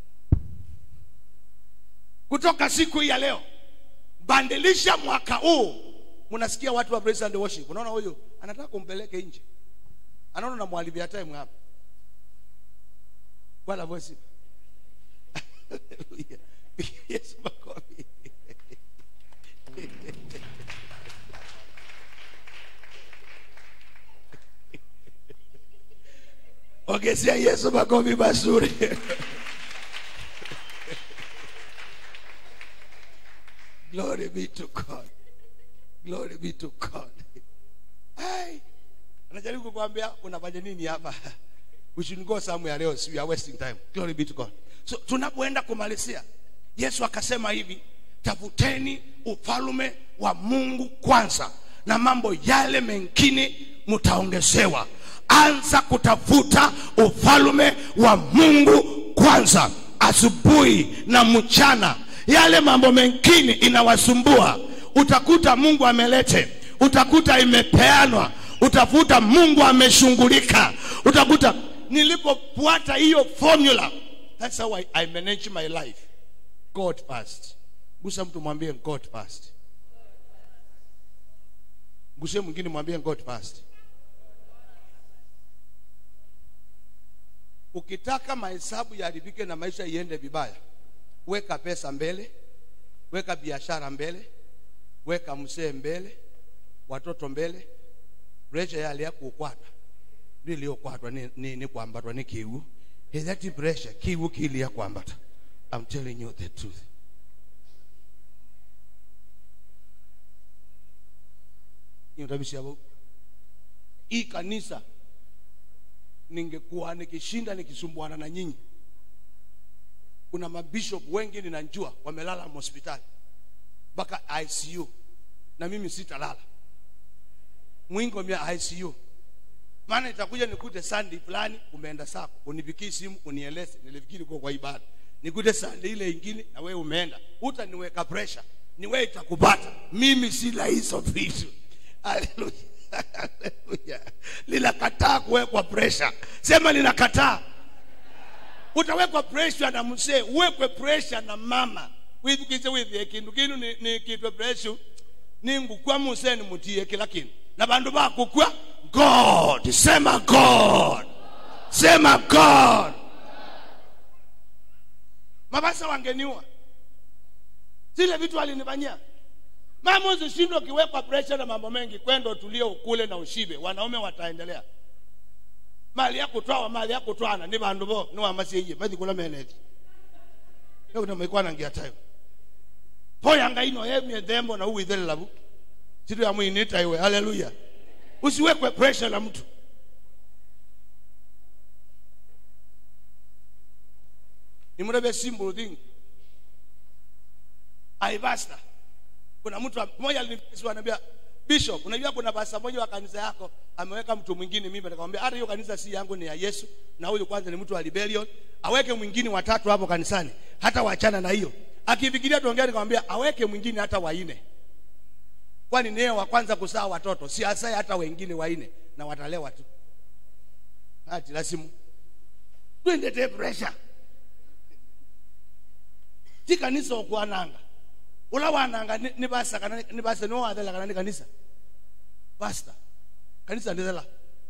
Kutoka siku hii ya leo, bandilisha mwaka huu. Mnasikia watu wa praise and worship, unaona huyo anataka kumpeleke nje, anaona na mwalibia time hapa. Bwana voice. Yesu makofi. Ongezea Yesu makofi mazuri. Glory be to God. Glory be to God. Hey, anajaribu kukuambia unafanya nini hapa? We should go somewhere else. We are wasting time. Glory be to God. So tunapoenda kumalizia, Yesu akasema hivi, tafuteni ufalme wa Mungu kwanza na mambo yale mengine mtaongezewa. Anza kutafuta ufalme wa Mungu kwanza, asubuhi na mchana. Yale mambo mengine inawasumbua, utakuta Mungu amelete, utakuta imepeanwa, utafuta Mungu ameshughulika. Utakuta nilipofuata hiyo formula, that's how I manage my life. God first. Gusa mtu mwambie God first. Gusa mwingine mwambie God first. Ukitaka mahesabu yaharibike na maisha iende vibaya, weka pesa mbele, weka biashara mbele, weka msee mbele, watoto mbele. Pressure yale ya kukwata ndio kwatwa ni kuambatwa ni kiu. Is that pressure kiu kili ya kuambata? I'm telling you the truth. Hii kanisa ningekuwa nikishinda nikisumbuana na nyinyi. Kuna mabishop wengi ninajua wamelala hospitali mpaka ICU, na mimi sitalala mwingo mia ICU. Maana itakuja nikute Sunday fulani umeenda sako, unipikie simu unieleze nilifikiri kwa ibada. Nikute Sunday ile nyingine na wewe umeenda, utaniweka pressure, ni wewe itakubata. Mimi sila hizo vitu. Hallelujah. Haleluya. Linakataa kuwekwa pressure. Sema linakataa. Utawekwa pressure na mzee, uwekwe pressure na mama. Withikize withie kindu kinu ni kitwe pressure. Ningu kwa mzee ni mutie kila kindu. Na bandu bakukwa God. Sema God. Sema God. Mabasa wangeniua. Zile vitu alinifanyia. Mama usishindwe kiwekwa pressure na mambo mengi, kwenda utulie ukule na ushibe, wanaume wataendelea. Mali yako toa, mali yako toana ni bandu bo no amasiye bathi kula meneti. Yo kuna mekwa na ngia tayo. Poyanga ino yemye dembo na uwithele labu. Situ ya muinita iwe. Haleluya. Usiwekwe pressure na mtu. Nimurebe simple thing. Aibasta. Kuna mtu mmoja alinifikisha anambia, Bishop, unajua kuna pasta mmoja wa kanisa yako ameweka mtu mwingine. Mimi nikamwambia hata hiyo kanisa si yangu, ni ya Yesu, na huyu kwanza ni mtu wa rebellion, aweke mwingine watatu hapo kanisani, hata waachana na hiyo. Akifikiria tuongea, nikamwambia aweke mwingine hata waine. Kwani niye wa kwanza kusaa watoto, si asai hata wengine waine na watalewa tu. Hati lasimu. Twende te pressure. Tika niso kwa nanga. Ula wananga ni basa kana ni basa no adela kana ni kanisa. Basta. Kanisa ndela.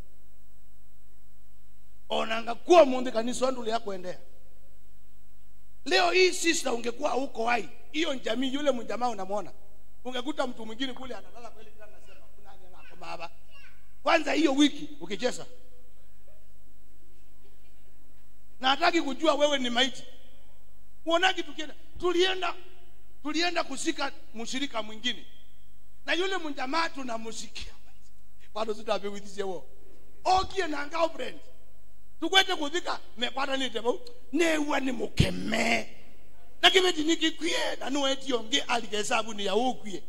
Onanga kwa munde kanisa ndule yako endea. Leo hii sister ungekuwa huko hai, hiyo jamii yule mjamaa unamuona, ungekuta mtu mwingine kule analala kweli kila anasema kuna nani nako baba. Kwanza hiyo wiki ukicheza. Na hataki kujua wewe ni maiti. Uonaki tulienda kusika mshirika mwingine. Na yule mjamaa tunamsikia. Bado sitabewitishe wao. Okie na ngao friend. Tukwete kudhika mepata ni tebo. Newa ni mukeme. Na kibeti nikikwie na nuwe tionge alikesabu ni ya ukwie.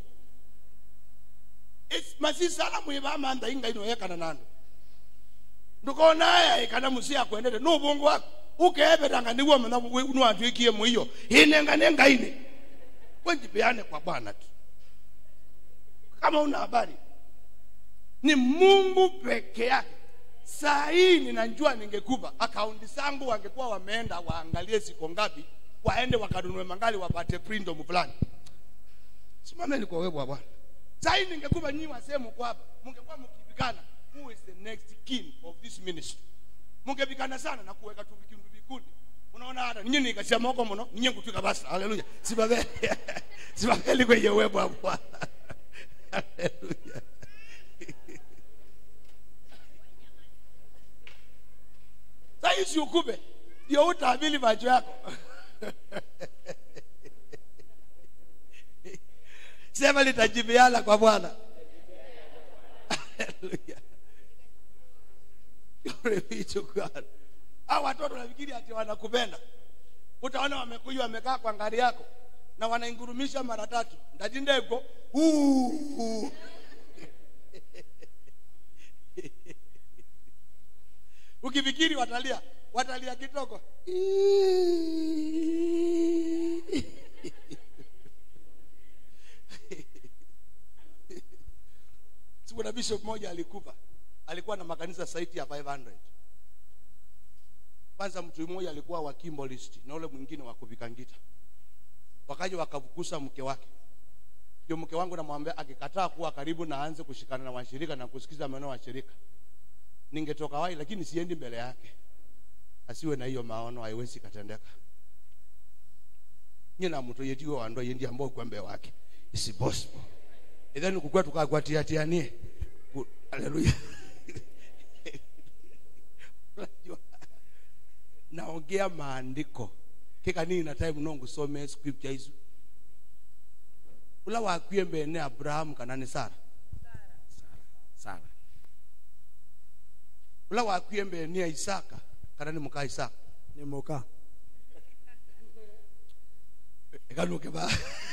Masisala muiba manda inga ino yeka na nando. Ndukona ya ikana musia kuendete. No bongo wako. Ukebe tanga niwa mna nuwa tuikie muiyo. Hinenga nenga ine. Wenjipeane kwa Bwana tu. Kama una habari, ni Mungu peke yake. Saa hii ninajua ningekupa akaunti zangu, wangekuwa wameenda waangalie siku ngapi, waende wakanunue mangali wapate printo mfulani. Simameni kwa wewe Bwana. Saa hii ningekupa nyinyi wasemu kwa hapa, mungekuwa mkipikana who is the next king of this ministry. Mungepikana sana na kuweka tu vikundi. Unaona hata nyinyi nikasema huko mno, nyinyi kutuka basi. Haleluya. Sibabeli kwenye wewe Bwana. Haleluya. Sasa si ukube ndio utabili macho yako. Sema litajibiana kwa Bwana. Haleluya. Glory be to God. Hao watoto wanafikiri ati wanakupenda. Utaona wamekuja wamekaa kwa ngari yako na wanaingurumisha mara tatu. Ndajindeko. Ukifikiri watalia kitoko. Siku na bishop mmoja alikufa. Alikuwa na makanisa saiti ya 500. Kwanza mtu mmoja alikuwa wa Kimbolist na ule mwingine wa Kuvikangita. Wakaja wakavukusa mke wake. Ndio mke wangu namwambia akikataa kuwa karibu na aanze kushikana na washirika na kusikiza maneno ya shirika, ningetoka wapi, lakini siendi mbele yake. Asiwe na hiyo maono, haiwezi katendeka. Nyina mtu yetiwe wando yendi ambao kwa mbele wake. Is possible. Then kukua tukakuatia tianie. Haleluya. Naongea maandiko. Kika nini na time nongo some scripture hizo. Ula wakwembe ne Abraham kanani Sara. Ula wakwembe ne Isaka kanani muka Isaka. Ni muka. Ekanuke ba.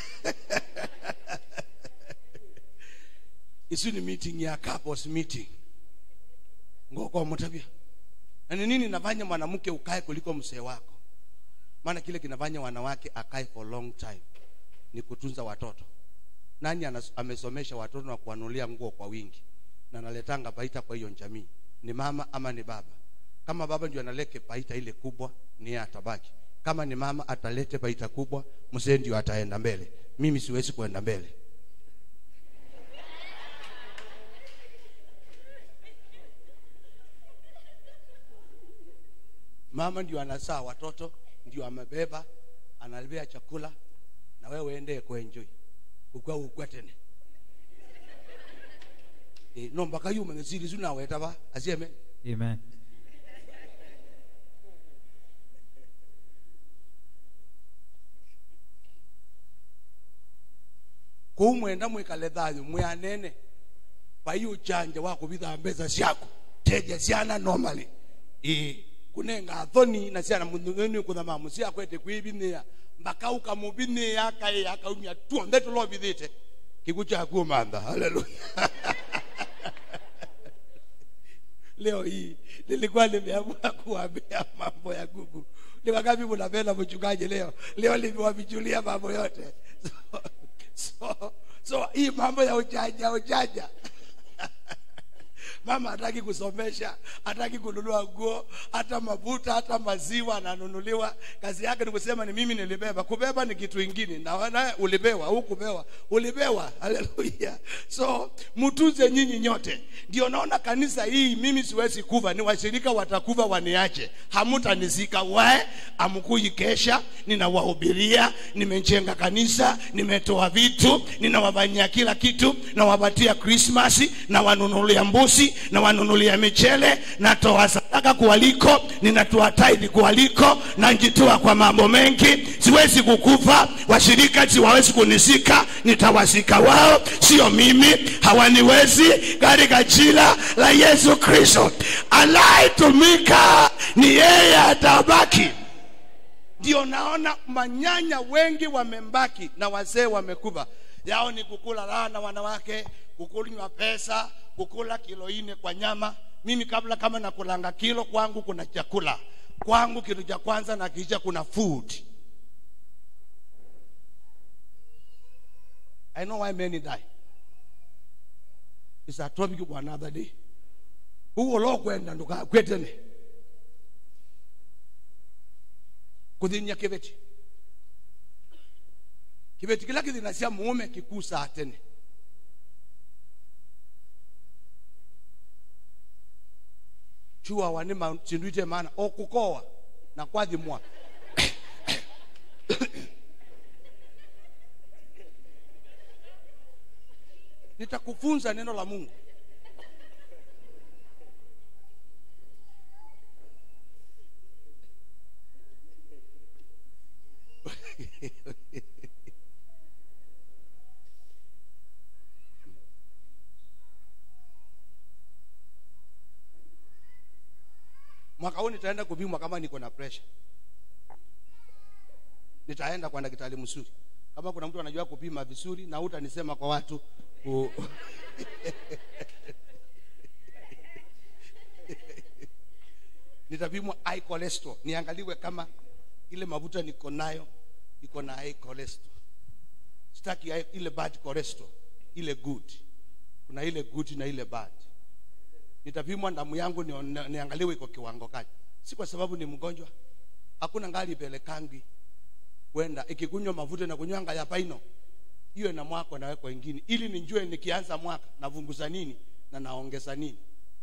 Isu ni meeting ya couples meeting. Ngoko mtabia. Na nini nafanya mwanamke ukae kuliko mzee wako? Maana kile kinafanya wanawake akae for long time ni kutunza watoto. Nani amesomesha watoto na kuwanunulia nguo kwa wingi? na naletanga paita kwa hiyo jamii, ni mama ama ni baba. Kama baba ndio analeke paita ile kubwa, ni yeye atabaki. Kama ni mama atalete paita kubwa, mzee ndio ataenda mbele. Mimi siwezi kuenda mbele. Mama ndio anazaa watoto, ndio amebeba, analibea chakula, na wewe uende kuenjoy. Ukwa ukwatene. No mpaka yu mengezili zuna weta ba, asieme. Amen. Kumwenda mwikalethayo mwanene payo chanje wako bitha mbeza syako teje syana normally kunenga thoni na syana munene kuthama musia kwete kwibinia mbaka ukamubinia kai akaumia tuonde tulobithite kigucha kuomanda. Haleluya. Leo hii nilikuwa nimeamua kuambia mambo ya Google. Ni wangapi mnapenda mchungaji leo? Leo nimewabijulia mambo yote. So hii mambo ya ujanja. Mama hataki kusomesha, hataki kununua nguo, hata mafuta, hata maziwa ananunuliwa. Kazi yake ni kusema ni mimi nilibeba. Kubeba ni kitu kingine. Na wana ulibewa, hukubewa, ulibewa. Haleluya. So mtuze nyinyi nyote. Ndio naona kanisa hii mimi siwezi kuva, ni washirika watakuva waniache. Hamutanisika wae, amkui kesha, ninawahubiria, nimejenga kanisa, nimetoa vitu, ninawafanyia kila kitu, nawapatia Christmas, na wanunulia mbuzi, na wanunulia michele, natoa sadaka kualiko, ninatoa tithe kualiko, na njitoa kwa mambo mengi. Siwezi kukufa, washirika siwawezi kunisika, nitawasika wao, sio mimi, hawaniwezi katika jina la Yesu Kristo. Anayetumika ni yeye atabaki. Ndio naona manyanya wengi wamembaki na wazee wamekufa. Yao ni kukula raha na wanawake, kukunywa pesa, kukula kilo 4 kwa nyama. Mimi kabla kama nakulanga kilo, kwangu kuna chakula. Kwangu kitu cha kwanza na kisha kuna food. I know why many die. It's a topic for another day. Huo lo kwenda nduka kwetene. Kudinya kibeti. Kibeti kila kitu inasia muume kikusa atene. Chua wanema chinduite maana okukoa na kwathi mwa. Nitakufunza neno la Mungu. Mwaka huu nitaenda kupimwa kama niko na pressure. Nitaenda kwa daktari mzuri. Kama kuna mtu anajua kupima vizuri na utanisema kwa watu nitapimwa high cholesterol, niangaliwe kama ile mafuta niko nayo iko na high cholesterol. Sitaki ile bad cholesterol, ile good. Kuna ile good na ile bad. Nitapimwa damu yangu niangaliwe iko kiwango gani. Si kwa sababu ni mgonjwa. Hakuna ngali pelekangi kwenda ikikunywa mafuta na kunywanga ya paino. Hiyo na mwako na weko wengine ili nijue nikianza mwaka navunguza nini na naongeza nini.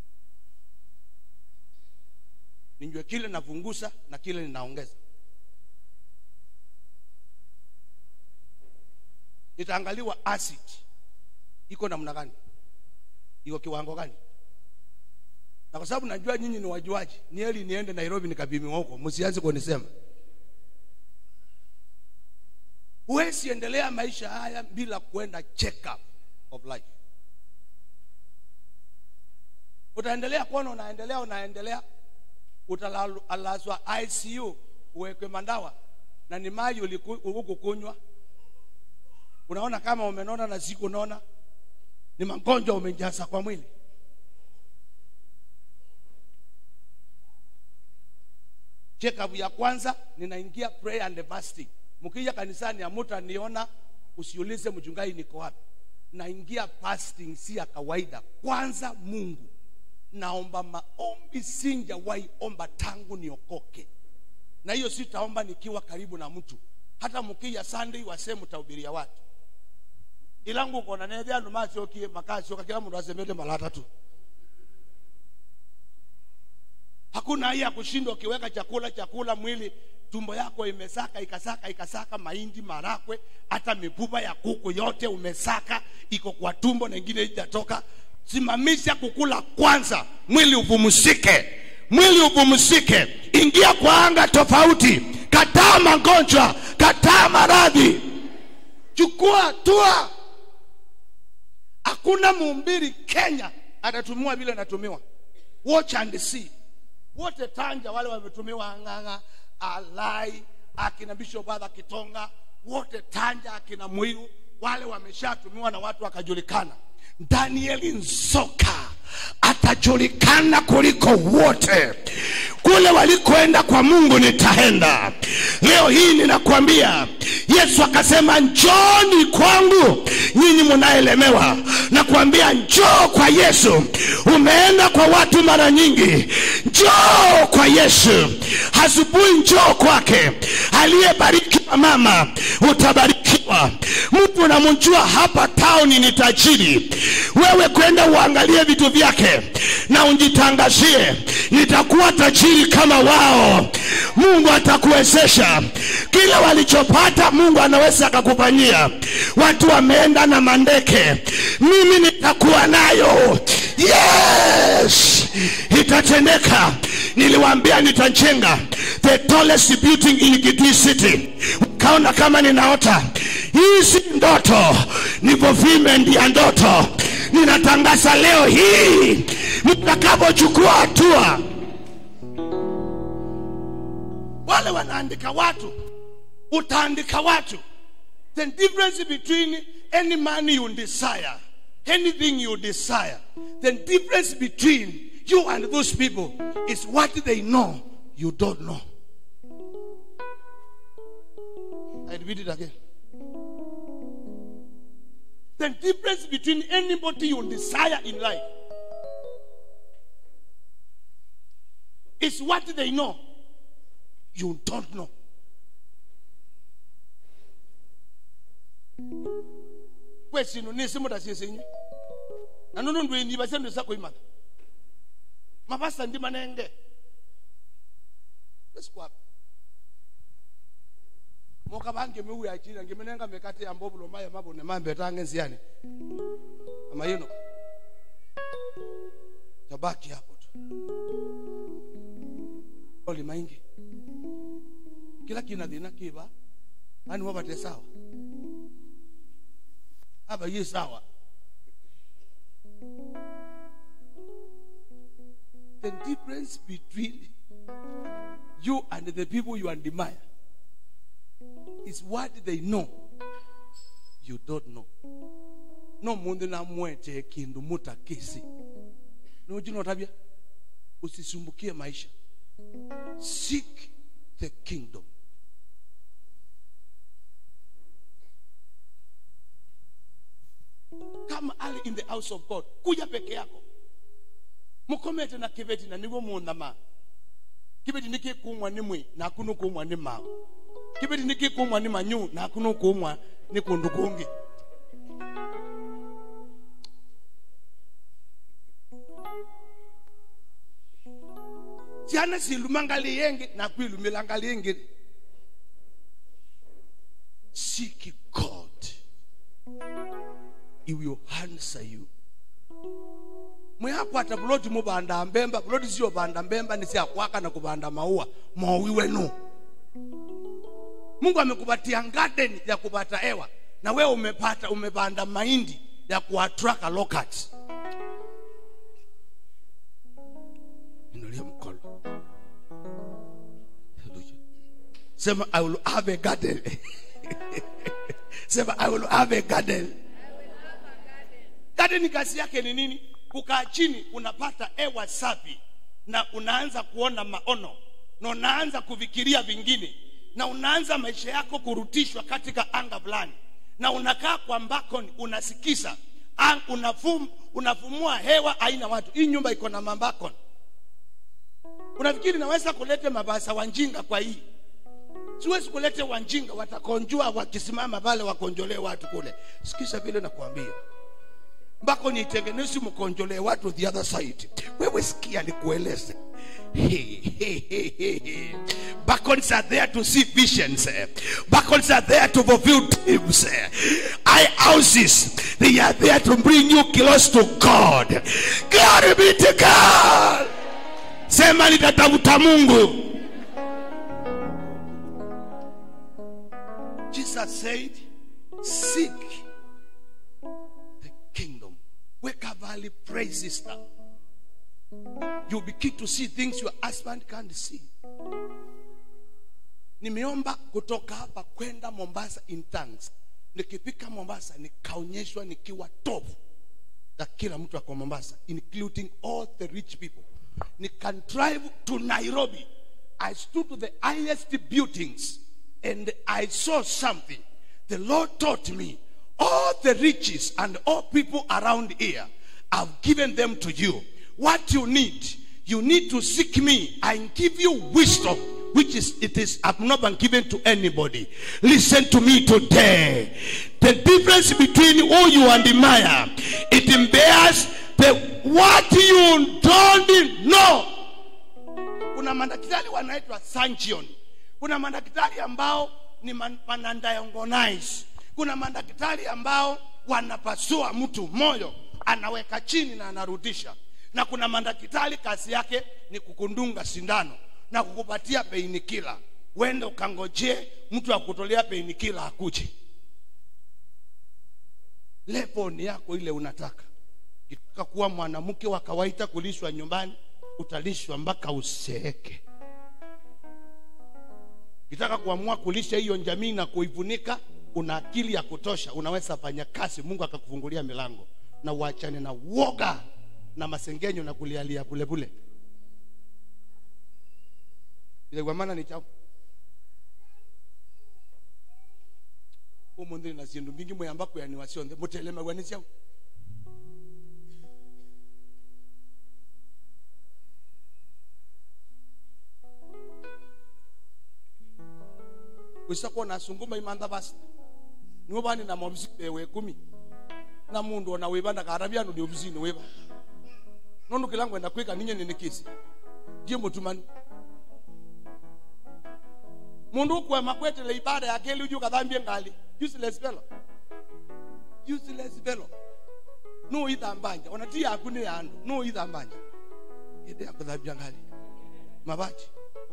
Nijue kile navunguza na kile ninaongeza. Nitaangaliwa acid iko namna gani, iko kiwango gani. Na kwa sababu najua nyinyi ni wajuaji, ni heri niende Nairobi nikapimiwa huko, msianze kunisema. Huwezi endelea maisha haya bila kwenda check up of life. Utaendelea kuona unaendelea utalazwa ICU, uwekwe mandawa na ni maji ulikukunywa. Unaona kama umenona na siku unaona ni magonjwa umejaza kwa mwili. Check up ya kwanza ninaingia prayer and fasting. Mkija kanisani amutaniona, usiulize mchungaji niko wapi. naingia fasting si ya kawaida. Kwanza Mungu, naomba maombi sinjawahi omba tangu niokoke. Na hiyo sitaomba nikiwa karibu na mtu. Hata mkia Sunday waseme mtahubiria watu. Ilangu uko na nende anu masioki makasi kila mtu asemete mara tatu. Hakuna haya kushindwa ukiweka chakula mwili tumbo yako ikasaka mahindi, marakwe, hata mipupa ya kuku yote umesaka iko kwa tumbo na nyingine haijatoka. Simamisha kukula kwanza, mwili upumzike. Ingia kwa anga tofauti. Kataa magonjwa, kataa maradhi. Chukua hatua. Hakuna mhubiri Kenya atatumiwa vile anatumiwa. Watch and see. Wote Tanja wale wametumiwa Ng'ang'a, Alai, akina Bishop Father Kitonga, wote Tanja, akina Mwiru, wale wameshatumiwa na watu wakajulikana. Danieli Nzoka atajulikana kuliko wote. Kule walikoenda kwa Mungu nitaenda. Leo hii ninakuambia, Yesu akasema njooni kwangu nyinyi mnaelemewa. Nakuambia njoo kwa Yesu. Umeenda kwa watu mara nyingi, njoo kwa Yesu. Asubuhi njoo kwake. Aliyebarikiwa mama utabarikiwa. Mtu unamjua hapa town ni tajiri, wewe kwenda uangalie vitu vyake na unjitangazie nitakuwa tajiri kama wao. Mungu atakuwezesha. Kila walichopata Mungu anaweza akakufanyia. Watu wameenda na mandeke, mimi nitakuwa nayo. Yes, itatendeka. Niliwaambia nitajenga the tallest building in Kitui City. Kaona kama ninaota. Hii si ndoto, ni fulfillment ya ndoto. Ninatangaza leo hii, mtakapochukua hatua. Wale wanaandika watu, utaandika watu. The difference between any money you desire, anything you desire, the difference between you and those people is what they know you don't know. I repeat it again. The difference between anybody you desire in life is what they know you don't know. Question ni simu dasisenyi. Nanono ndwe ni basendo sako imaka. Mabasa ndi manenge. Let's go up. Moka bange mewu ya china ngemenenga mekate ya mbobulo maya mabone mambe tange nziani. Ama yino. Tabaki hapo tu. Oli maingi. Kila kina dina kiba. Ani wabate sawa. Aba yi sawa. The difference between you and the people you admire is what they know you don't know. No mundu na mwete kindu mutakisi. No jino tabia. Usisumbukie maisha. Seek the kingdom. Come early in the house of God. Kuja peke yako. Mukomete na kibeti na niwo muundama. Kibeti niki kumwa ni mwi na kunu kumwa ni mao. Kibeti niki kumwa ni manyu na kunu kumwa ni kundukungi. Tiana si lumangali yengi na kwilu milangali yengi. Seek God. He will answer you. Mwehaku atabuloti mubanda mbemba. Buloti siyo banda mbemba nisi akwaka na kubanda maua. Mwawiwe no. Mungu amekupatia garden ya kupata hewa. Na wewe umepanda mahindi ya kuattract locusts. Inulia mkono. Sema I will have a garden. Sema I will have a garden. Garden kazi yake ni nini? Kukaa chini unapata hewa safi na unaanza kuona maono na unaanza kufikiria vingine na unaanza maisha yako kurutishwa katika anga fulani na unakaa kwa balcony unasikisa, unafumua hewa aina watu. Hii nyumba iko na mabakoni. Unafikiri naweza kulete mabasa wanjinga kwa hii? Siwezi kulete wanjinga, watakonjua wakisimama pale wakonjolee watu kule. Sikisha vile nakwambia. Balcony itengenezi mkonjolee watu the other side. Wewe sikia nikueleze. Balconies are there to see visions. Balconies are there to fulfill dreams. Houses, they are there to bring you close to God. Glory be to God. Sema nitatafuta Mungu. Jesus said, seek the kingdom. Weka Valley, pray, sister. You'll be keen to see things your husband can't see. Nimeomba kutoka hapa kwenda Mombasa in tongues. Nikifika Mombasa nikaonyeshwa nikiwa top na kila mtu ako Mombasa, including all the rich people. Nikan drive to Nairobi. I stood to the highest buildings and I saw something. The Lord taught me, all the riches and all people around here, I've given them to you. What you need to seek me. I give you wisdom, which is I've not been given to anybody. Listen to me today. The difference between who you admire, it bears what you don't know. Kuna madaktari wanaitwa Sanchion. Kuna madaktari ambao ni manandiagonize. Kuna madaktari ambao wanapasua mtu moyo, anaweka chini na anarudisha. Na kuna madaktari kazi yake ni kukundunga sindano na kukupatia painkiller. Wende ukangoje mtu akutolea painkiller akuje. Level yako ile unataka. Ukitaka kuwa mwanamke wa kawaida kulishwa nyumbani, utalishwa mpaka useeke. Ukitaka kuamua kulisha hiyo jamii na kuivunika, una akili ya kutosha, unaweza fanya kazi, Mungu akakufungulia milango. Na uachane na woga na masengenyo na kulialia bule bule. Ile kwa maana ni chao. Umondeni na sindu mbingi moyamba kwa ni wasionde motelema kwa ni chao. Usako na sunguma imanda basi. Niwo bani na momsi we 10. Na mundu na webanda karabia no diobzini weba. Nono kilangwe na kweka ninye nenekisi. Die mutumani. Mundu kwa makwete le ibada ya keli uju kadhambie ngali. Useless fellow. Useless fellow. No ida mbanja. Onatia akune ya ando. No ida mbanja. Ede akadhambia ngali. Mabaji.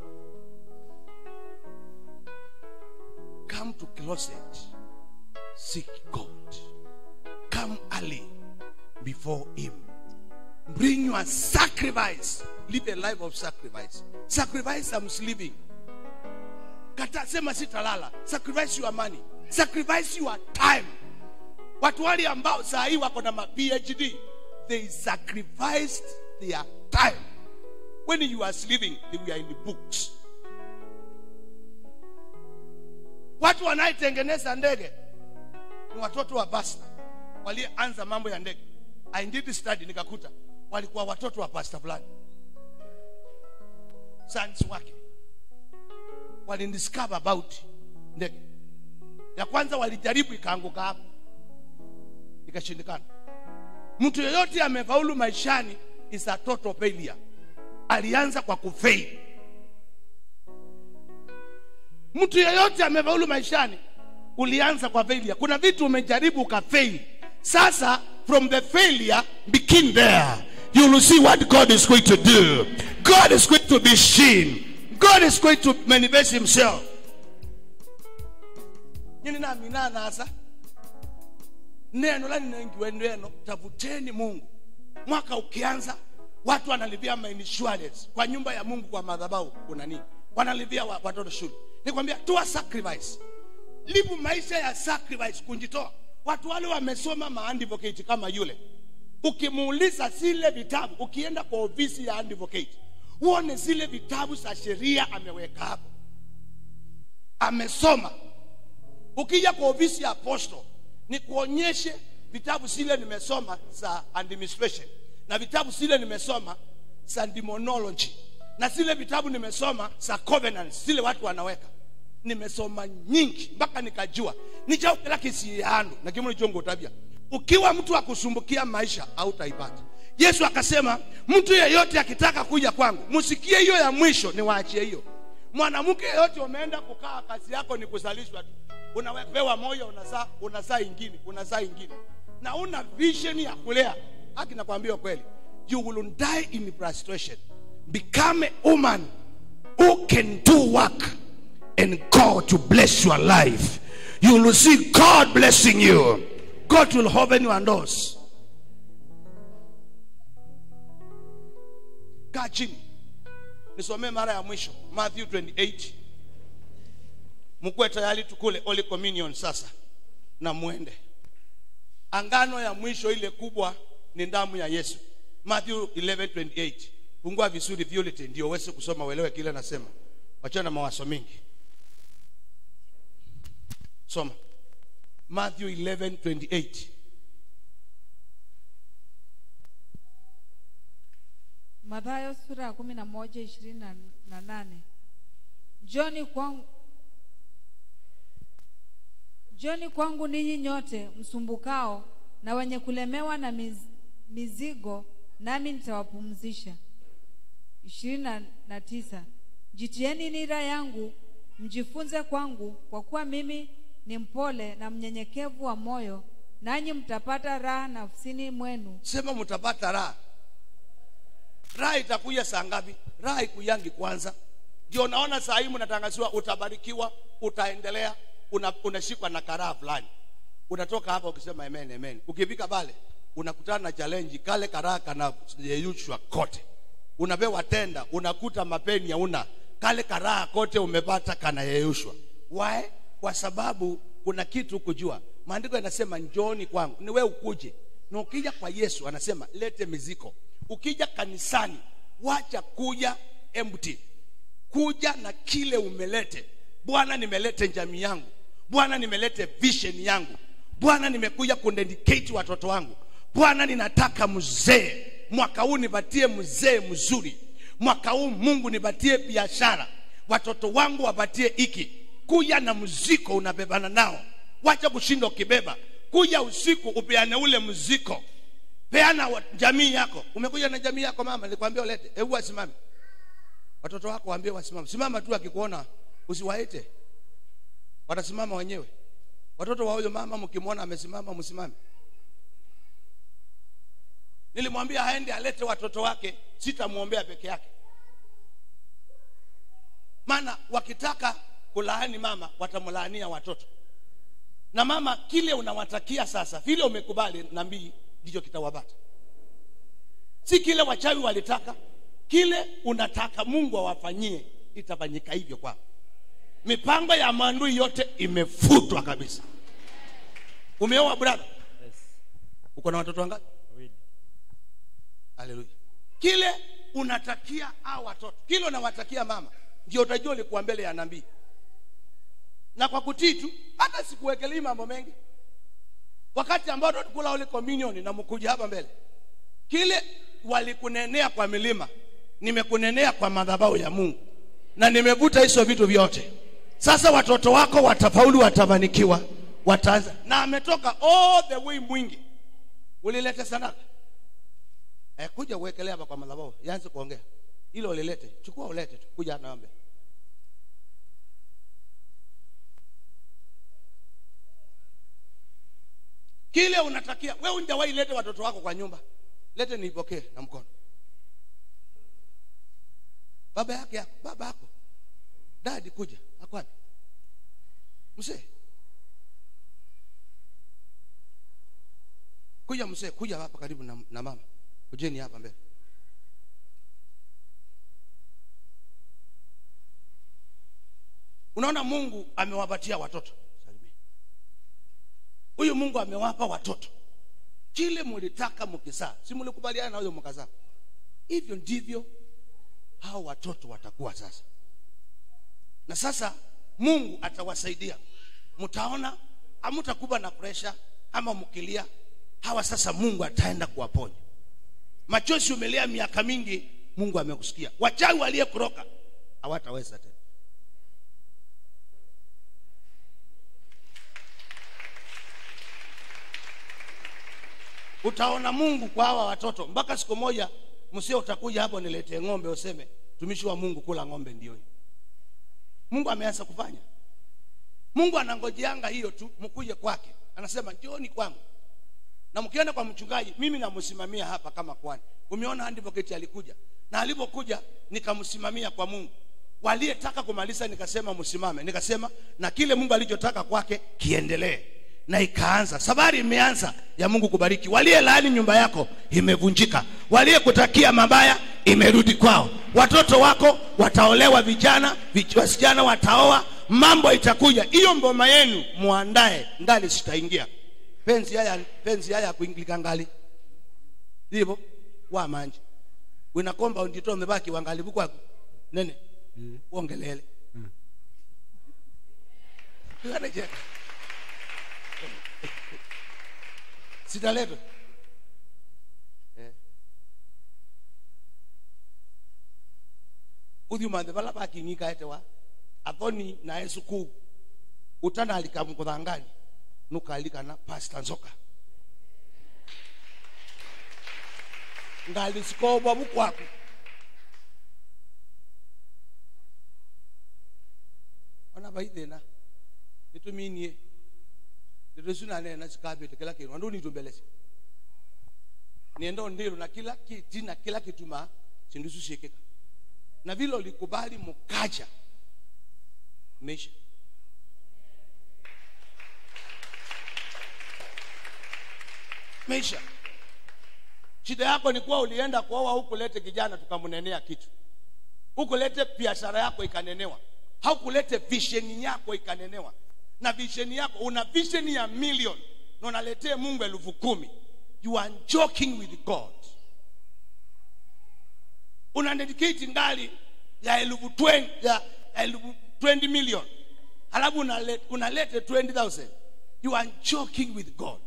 Come to closet. Seek God. Come early before Him. Bring your sacrifice. Live a life of sacrifice. Sacrifice I'm living. Kata sema sitalala. Sacrifice your money. Sacrifice your time. Watu wali ambao saa hii wako na PhD, they sacrificed their time. When you are sleeping, they were in the books. Watu wanaitengeneza ndege ni watoto wa pastor. Walianza mambo ya ndege. I did study nikakuta walikuwa watoto wa pastor fulani. Science wake. Walidiscover about ndege. Ya kwanza walijaribu ikaanguka hapo. Ikashindikana. Mtu yeyote amefaulu maishani is a total failure. Alianza kwa kufail. Mtu yeyote amefaulu maishani ulianza kwa failure. Kuna vitu umejaribu ukafail. Sasa from the failure begin there. You will see what God is going to do. God is going to be seen. God is going to manifest Himself. Nini na minana asa? Neno la ninengiwe neno tafuteni Mungu. Mwaka ukianza watu wanalipia insurance kwa nyumba ya Mungu kwa madhabahu kuna nini? Wanalipia watoto shule. Nikwambia toa sacrifice. Live maisha ya sacrifice kunjitoa. Watu wale wamesoma advocate kama yule. Ukimuuliza zile vitabu, ukienda kwa ofisi ya advocate, uone zile vitabu za sheria ameweka hapo. Amesoma. Ukija kwa ofisi ya apostle, Nikuonyeshe vitabu zile nimesoma za administration, na vitabu zile nimesoma za demonology, na zile vitabu nimesoma za covenants, zile watu wanaweka. Nimesoma nyingi mpaka nikajua nijaukela kisiano na kimu jongo tabia. Ukiwa mtu akusumbukia maisha hautaipata. Yesu akasema mtu yeyote akitaka kuja kwangu, msikie hiyo ya mwisho, niwaachie hiyo. Mwanamke yeyote umeenda kukaa, kazi yako ni kuzalishwa tu. Unawekewa moyo, unazaa ingine. Na una vision ya kulea. Haki nakwambia kweli, you will die in frustration. Become a woman who can do work and God to bless your life. You will see God blessing you. God will open your doors. Kaa chini nisomee mara ya mwisho Matthew 28. Mkuwe tayari tukule Holy Communion sasa na muende. Angano ya mwisho ile kubwa ni damu ya Yesu. Matthew 11:28. Fungua vizuri Violet ndio uweze kusoma uelewe kile nasema. Wachana na mawazo mingi. Soma Matthew 11:28. Mathayo sura ya 11:28. Njoni kwangu ninyi nyote msumbukao na wenye kulemewa na mizigo, nami nitawapumzisha. 29. Jitieni nira yangu, mjifunze kwangu, kwa kuwa mimi ni mpole na mnyenyekevu wa moyo, nanyi mtapata raha nafsini mwenu. Sema mtapata raha. Raha itakuja saa ngapi? Raha ikuyangi kwanza. Ndio naona saa hii mnatangaziwa utabarikiwa, utaendelea, unashikwa na karaha fulani. Unatoka hapa ukisema amen amen. Ukifika pale unakutana na challenge, kale karaha kana yeyushwa kote. Unapewa tenda, unakuta mapeni hauna. Kale karaha kote umepata kana yeyushwa. Why? Kwa sababu kuna kitu kujua. Maandiko yanasema njoni kwangu. Ni wewe ukuje. Na ukija kwa Yesu anasema lete mizigo. Ukija kanisani wacha kuja empty. Kuja na kile umelete. Bwana nimelete jamii yangu. Bwana nimelete vision yangu. Bwana nimekuja kudedicate watoto wangu. Bwana ninataka mzee. Mwaka huu nipatie mzee mzuri. Mwaka huu Mungu nipatie biashara. Watoto wangu wapatie hiki. Kuja na mziko unabebana nao. Wacha kushinda ukibeba. Kuja usiku upeane ule mziko. Peana jamii yako. Umekuja na jamii yako mama, nilikwambia ulete. Hebu wasimame. Watoto wako waambie wasimame. Simama tu, akikuona usiwaite. Watasimama wenyewe. Watoto wa huyo mama mkimwona amesimama msimame. Nilimwambia aende alete watoto wake, sitamuombea peke yake. Maana wakitaka kulaani mama watamlaania watoto. Na mama kile unawatakia sasa, vile umekubali nabii ndicho kitawabata. Si kile wachawi walitaka, kile unataka Mungu awafanyie itafanyika hivyo kwao. Mipango ya maadui yote imefutwa kabisa. Umeoa brother? Yes. Uko na watoto wangapi? Wawili. Haleluya. Kile unatakia hao watoto, kile unawatakia mama, ndio utajua ulikuwa mbele ya nabii. Na kwa kutii tu, hata sikuwekelea mambo mengi. Wakati ambao tulikula Holy Communion na mkuja hapa mbele, kile walikunenea kwa milima, nimekunenea kwa madhabahu ya Mungu. Na nimevuta hizo vitu vyote. Sasa watoto wako watafaulu, watafanikiwa, wataanza. Na ametoka all the way Mwingi. Ulilete sadaka. Kuja uwekelea hapa kwa madhabahu, yaanze kuongea. Ile ulilete, chukua ulete tu, kuja naombe. Kile unatakia, wewe unjawahi lete watoto wako kwa nyumba. Lete niipokee na mkono. Baba yako, baba yako. Dadi kuja, ako wapi? Mzee. Kuja mzee, kuja hapa karibu na mama. Kujeni hapa mbele. Unaona Mungu amewapatia watoto. Huyu Mungu amewapa watoto. Kile mlitaka mkizaa, si mlikubaliana na huyo mkazaa. Hivyo ndivyo hao watoto watakuwa sasa. Na sasa Mungu atawasaidia. Mtaona hamtakuwa na pressure, ama mkilia, hawa sasa Mungu ataenda kuwaponya. Machozi umelia miaka mingi, Mungu amekusikia. Wachawi waliyekuroka hawataweza tena. Utaona Mungu kwa hawa watoto. Mpaka siku moja msio utakuja hapo niletee ng'ombe useme tumishi wa Mungu kula ng'ombe ndio hiyo. Mungu ameanza kufanya. Mungu anangojeanga hiyo tu mkuje kwake. Anasema njooni kwangu. Na mkienda kwa mchungaji, mimi namsimamia hapa kama kwani. Umeona advocate alikuja. Na alipokuja nikamsimamia kwa Mungu. Waliyetaka kumaliza nikasema msimame. Nikasema na kile Mungu alichotaka kwake kiendelee. Na ikaanza. Safari imeanza ya Mungu kubariki. Waliyelaani nyumba yako imevunjika. Waliyekutakia mabaya imerudi kwao. Watoto wako wataolewa, wasichana wataoa, mambo itakuja. Hiyo mboma yenu muandae, ndani sitaingia. Penzi haya kuingilika ngali. Ndivyo wa manje. Wina compound ito mebaki wangalibu kwako. Nene. Uongelele. Tunaje. Sidaleto. Udhiumande bala baki ngika etewa. Athoni na Yesu ku utana alikamkudhangani nuka alikana Pastor Nzoka ngali sikoba bukwako ona baidena nituminie nitosuna nena sikabe tekela kero ndo nitumbeleze niendo ndiro na kila kitu na kila kituma sindusu shekeka na vile ulikubali mukaja mesha. Shida yako ni kuwa ulienda kuoa huku lete kijana tukamnenea kitu. Huku lete biashara yako ikanenewa. Haukulete vision yako ikanenewa. Na vision yako una vision ya million na unaletea Mungu 10,000. You are joking with God. Una dedicate ngali ya 20 million. Halafu unalete 20,000. You are joking with God.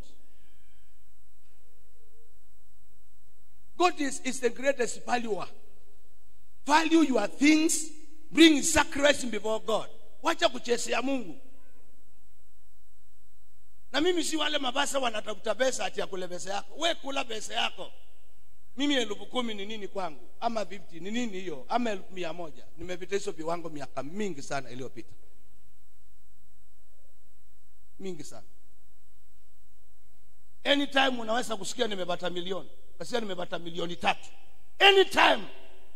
God is the greatest valuer. Value your things, bring sacrifice before God. Wacha kuchezea Mungu. Na mimi si wale mabasa wanatafuta pesa ati ya kula pesa yako. Wewe kula pesa yako. Mimi 10,000 ni nini kwangu? Ama 50 ni nini hiyo? Ama 100. Nimepita hizo viwango miaka mingi sana iliyopita. Mingi sana. Anytime unaweza kusikia nimepata milioni. Kasi nimepata milioni 3. Anytime.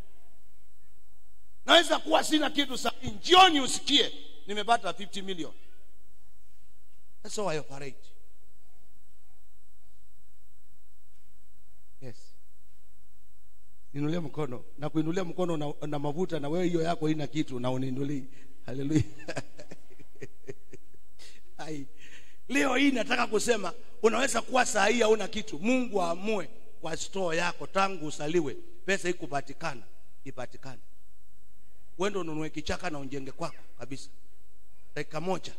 Naweza kuwa sina kitu sahihi. Jioni usikie nimepata 50 million. That's how I operate. Yes. Ninulia mkono. Na kuinulia mkono na mavuta na wewe hiyo yako haina kitu na uninulie. Hallelujah. Hai. Leo hii nataka kusema unaweza kuwa sahihi au una kitu. Mungu aamue kwa store yako tangu usaliwe pesa ikupatikana ipatikane. Wendo ununue kichaka na unjenge kwako kabisa. Dakika moja.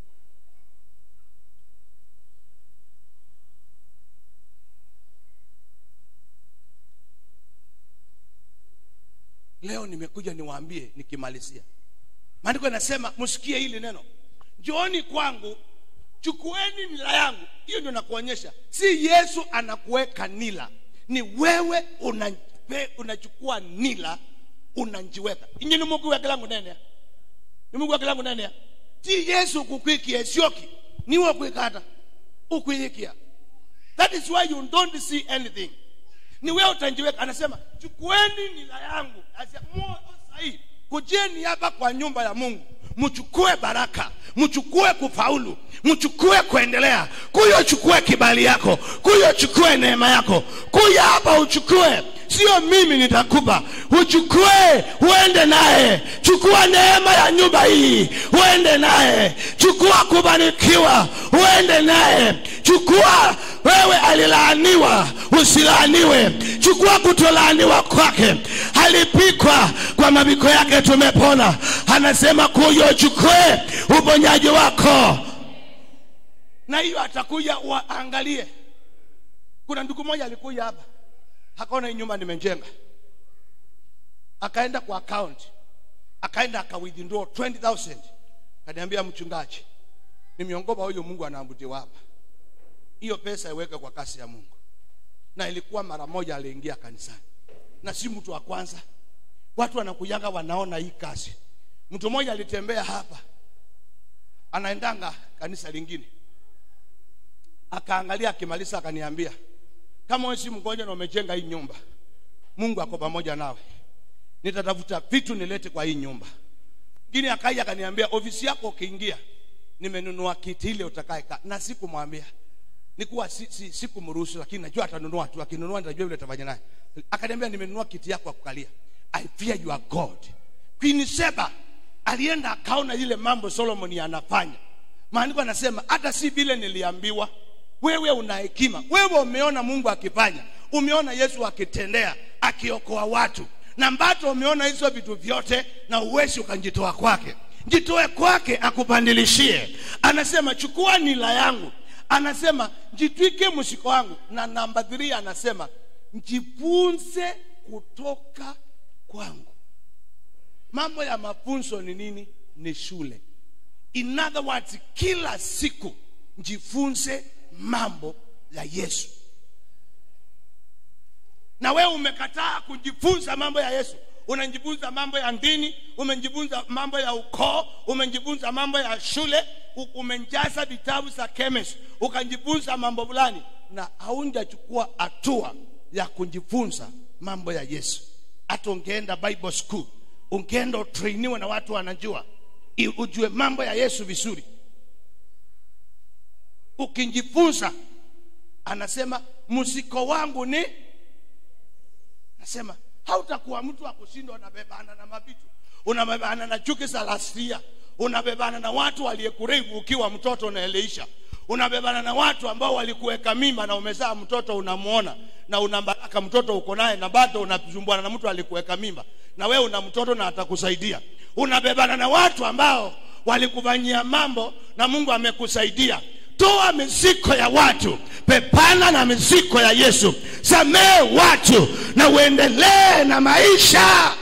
Leo nimekuja niwaambie nikimalizia. Maandiko yanasema msikie hili neno. Njooni kwangu, chukueni nila yangu. Hiyo ndio nakuonyesha. Si Yesu anakuweka nila. Ni wewe unachukua nila unanjiweka. Inye ni Mungu wake langu nene. Ni Mungu wake langu nene. Si Yesu kukwikia sioki. Ni wewe kuikata. Ukwikia. That is why you don't see anything. Ni wewe utanjiweka. Anasema chukueni nila yangu. Anasema sahi. Kujeni hapa kwa nyumba ya Mungu. Mchukue baraka, mchukue kufaulu, mchukue kuendelea. Kuyo chukue kibali yako, kuyo chukue neema yako. Kuya hapa uchukue. Sio mimi nitakupa. Uchukue uende naye. Chukua neema ya nyumba hii uende naye. Chukua kubarikiwa uende naye. Chukua wewe alilaaniwa usilaaniwe. Chukua kutolaaniwa kwake. Alipikwa kwa mabiko yake tumepona. Anasema kuyo chukue uponyaji wako. Na hiyo atakuja waangalie. Kuna ndugu mmoja alikuja hapa, akaona hii nyumba nimejenga, akaenda kwa account, akaenda akawithdraw 20,000. Kaniambia, mchungaji, nimeongopa huyo Mungu anaambutia hapa, hiyo pesa iweke kwa kasi ya Mungu. Na ilikuwa mara moja aliingia kanisani, na si mtu wa kwanza. Watu wanakujaga wanaona hii kazi. Mtu mmoja alitembea hapa, anaendanga kanisa lingine, akaangalia, akimaliza akaniambia, kama wewe si mgonjwa na umejenga hii nyumba, Mungu ako pamoja nawe. Nitatafuta vitu nilete kwa hii nyumba. Ngine akaja akaniambia, ofisi yako ukiingia nimenunua kiti ile utakayekaa. Na sikumwambia, nikuwa sikumruhusu, lakini najua atanunua tu, akinunua nitajua vile tafanya naye. Akaniambia, nimenunua kiti yako ya kukalia. I fear you are God. Queen Sheba alienda akaona ile mambo Solomon anafanya. Maandiko yanasema hata si vile niliambiwa. Wewe una hekima, wewe umeona Mungu akifanya, umeona Yesu akitendea, akiokoa watu, na mbato umeona hizo vitu vyote, na uwezi ukanjitoa kwake. Jitoe kwake akupandilishie. Anasema, chukua nila yangu. Anasema, jitwike mshiko wangu. Na namba 3 anasema, jifunze kutoka kwangu. Mambo ya mafunzo ni nini? Ni shule. In other words, kila siku jifunze mambo ya Yesu. Na wewe umekataa kujifunza mambo ya Yesu. Unajifunza mambo ya dini, umejifunza mambo ya ukoo, umejifunza mambo ya shule, umejaza vitabu za chemistry, ukajifunza mambo fulani, na haujachukua hatua ya kujifunza mambo ya Yesu. Hata ungeenda Bible school, ungeenda trainiwa na watu wanajua, ujue mambo ya Yesu vizuri. Ukijifunza, anasema muziko wangu ni, anasema hautakuwa mtu wa kushindwa. Unabebana na mabitu, unabebana na chuki za lastia, unabebana na watu waliyekurevu ukiwa mtoto na Elisha, unabebana na watu ambao walikuweka mimba na umezaa mtoto unamuona na unabaraka mtoto uko naye, na bado unazumbuana na mtu alikuweka mimba na wewe una mtoto na atakusaidia. Unabebana na watu ambao walikufanyia mambo na Mungu amekusaidia. Toa miziko ya watu, pepana na miziko ya Yesu. Samehe watu na uendelee na maisha.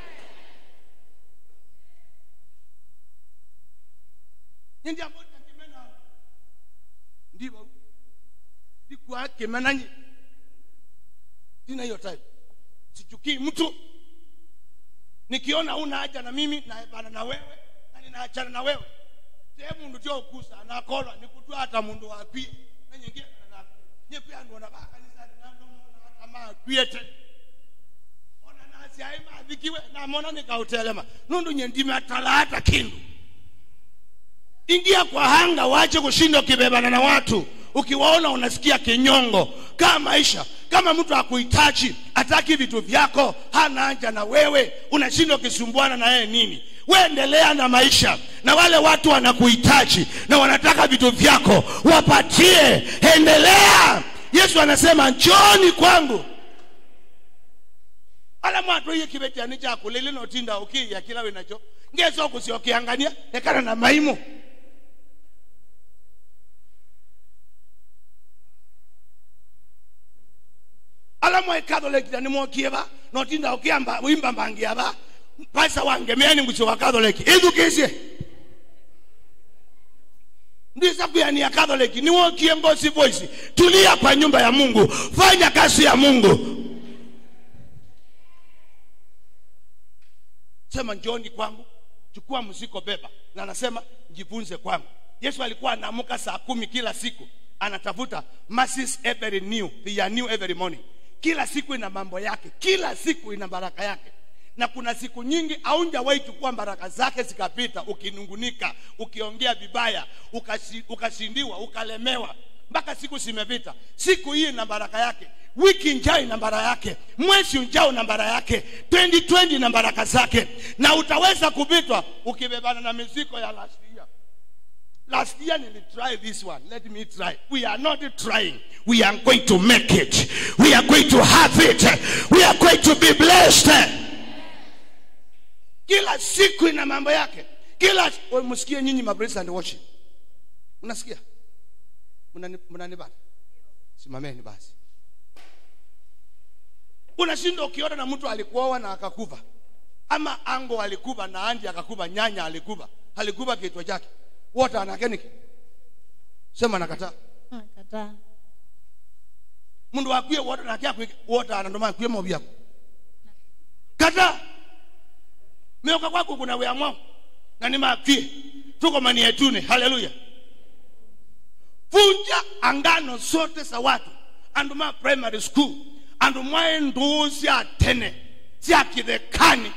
Ndio ambapo nakimena ndivyo dikuwa kemenanyi. Sina hiyo time. Sichukii mtu. Nikiona una haja na mimi na bana na wewe, na ninaachana na wewe. Sehemu ndio ukusa na kola nikutoa hata mundu wapi na nyingine na nyepia ndo na kanisa na ndo kama kwiete ona nasi aima adhikiwe na mona nikautelema nundu nyendime atala hata kindu. Ingia kwa hanga, waache kushinda kibebana na watu. Ukiwaona unasikia kinyongo kama maisha, kama mtu akuhitaji, ataki vitu vyako, hana haja na wewe, unashinda kisumbuana na yeye nini? Waendelea na maisha. Na wale watu wanakuhitaji na wanataka vitu vyako, wapatie, endelea. Yesu anasema, njooni kwangu. Ala mwatu hiye kibeti anicha kulele no tinda uki ya kila wenacho. Ngeso kusiokiangania ekana na maimu. Ala mwa Catholic ni mwokieba no tinda ukiamba wimba mbangia ba. Pasa wange meani mwisho wa Catholic education. Ndisa kuya ni ya Catholic ni wokie ngosi voice. Tulia kwa nyumba ya Mungu, fanya kazi ya Mungu. Sema njooni kwangu, chukua mzigo beba. Na anasema jifunze kwangu. Yesu alikuwa anaamka saa 10 kila siku, anatafuta masses every new, they are new every morning. Kila siku ina mambo yake, kila siku ina baraka yake. Na kuna siku nyingi haunjawahi chukua baraka zake zikapita, ukinungunika, ukiongea vibaya, ukashindiwa, ukalemewa, mpaka siku zimepita. Siku hii ina baraka yake, wiki njao ina baraka yake, mwezi ujao na baraka yake, 2020 na baraka zake. Na utaweza kupitwa ukibebana na miziko ya last year. Last year nili try this one, let me try. We are not trying, we are going to make it. We are going to have it. We are going to be blessed. Kila siku ina mambo yake. Kila msikie nyinyi mabrace and worship. Unasikia? Mnanipata? Simameni basi. Unashinda ukiona na mtu alikuoa na akakufa, ama ango alikufa na andi akakufa, nyanya alikufa kichwa chake, wote anakeniki. Sema nakataa. Nakataa. Mundu akwie wote na kia wote anandoma kwie mobi yako. Kata. Meoka kwako kuna wea mwao. Na ni makwie. Tuko mani yetune. Haleluya. Vunja angano zote za watu. Anduma primary school. Anduma nduzi ya tene. Siya kidekani.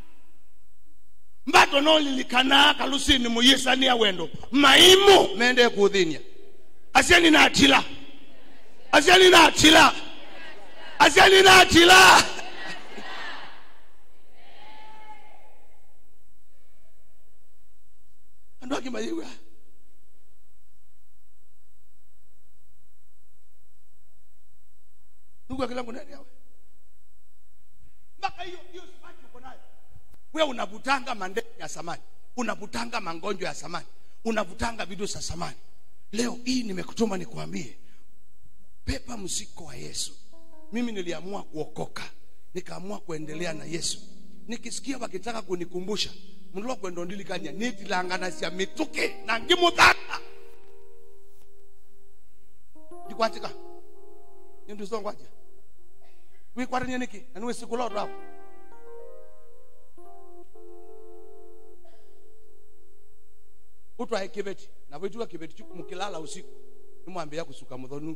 Mbato no lilikana kalusi ni muyisa ni ya wendo. Maimu mende kudhinia. Asiani na atila. Asiani na atila. Asiani na atila. Ando akimayiwa. Nungu akilangu nani yawe. Mbaka hiyo sipati uko nayo. Wewe unavutanga mandeni ya samani. Unavutanga mangonjwa ya samani. Unavutanga vidu za samani. Leo hii nimekutuma nikuambie, pepa mzigo wa Yesu. Mimi niliamua kuokoka, nikaamua kuendelea na Yesu. Nikisikia wakitaka kunikumbusha, mndulo kwendo ndilikanya nitilangana sia mituke na ngimutaka. Dikwatika. Ndio songwaje. Wikwara niki, anwe sikulo rawo. Utwa kibeti na wetu kibeti mukilala usiku nimwambia kusuka mudhonu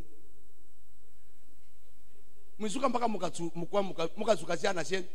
mzuka mpaka mukazuka siana shen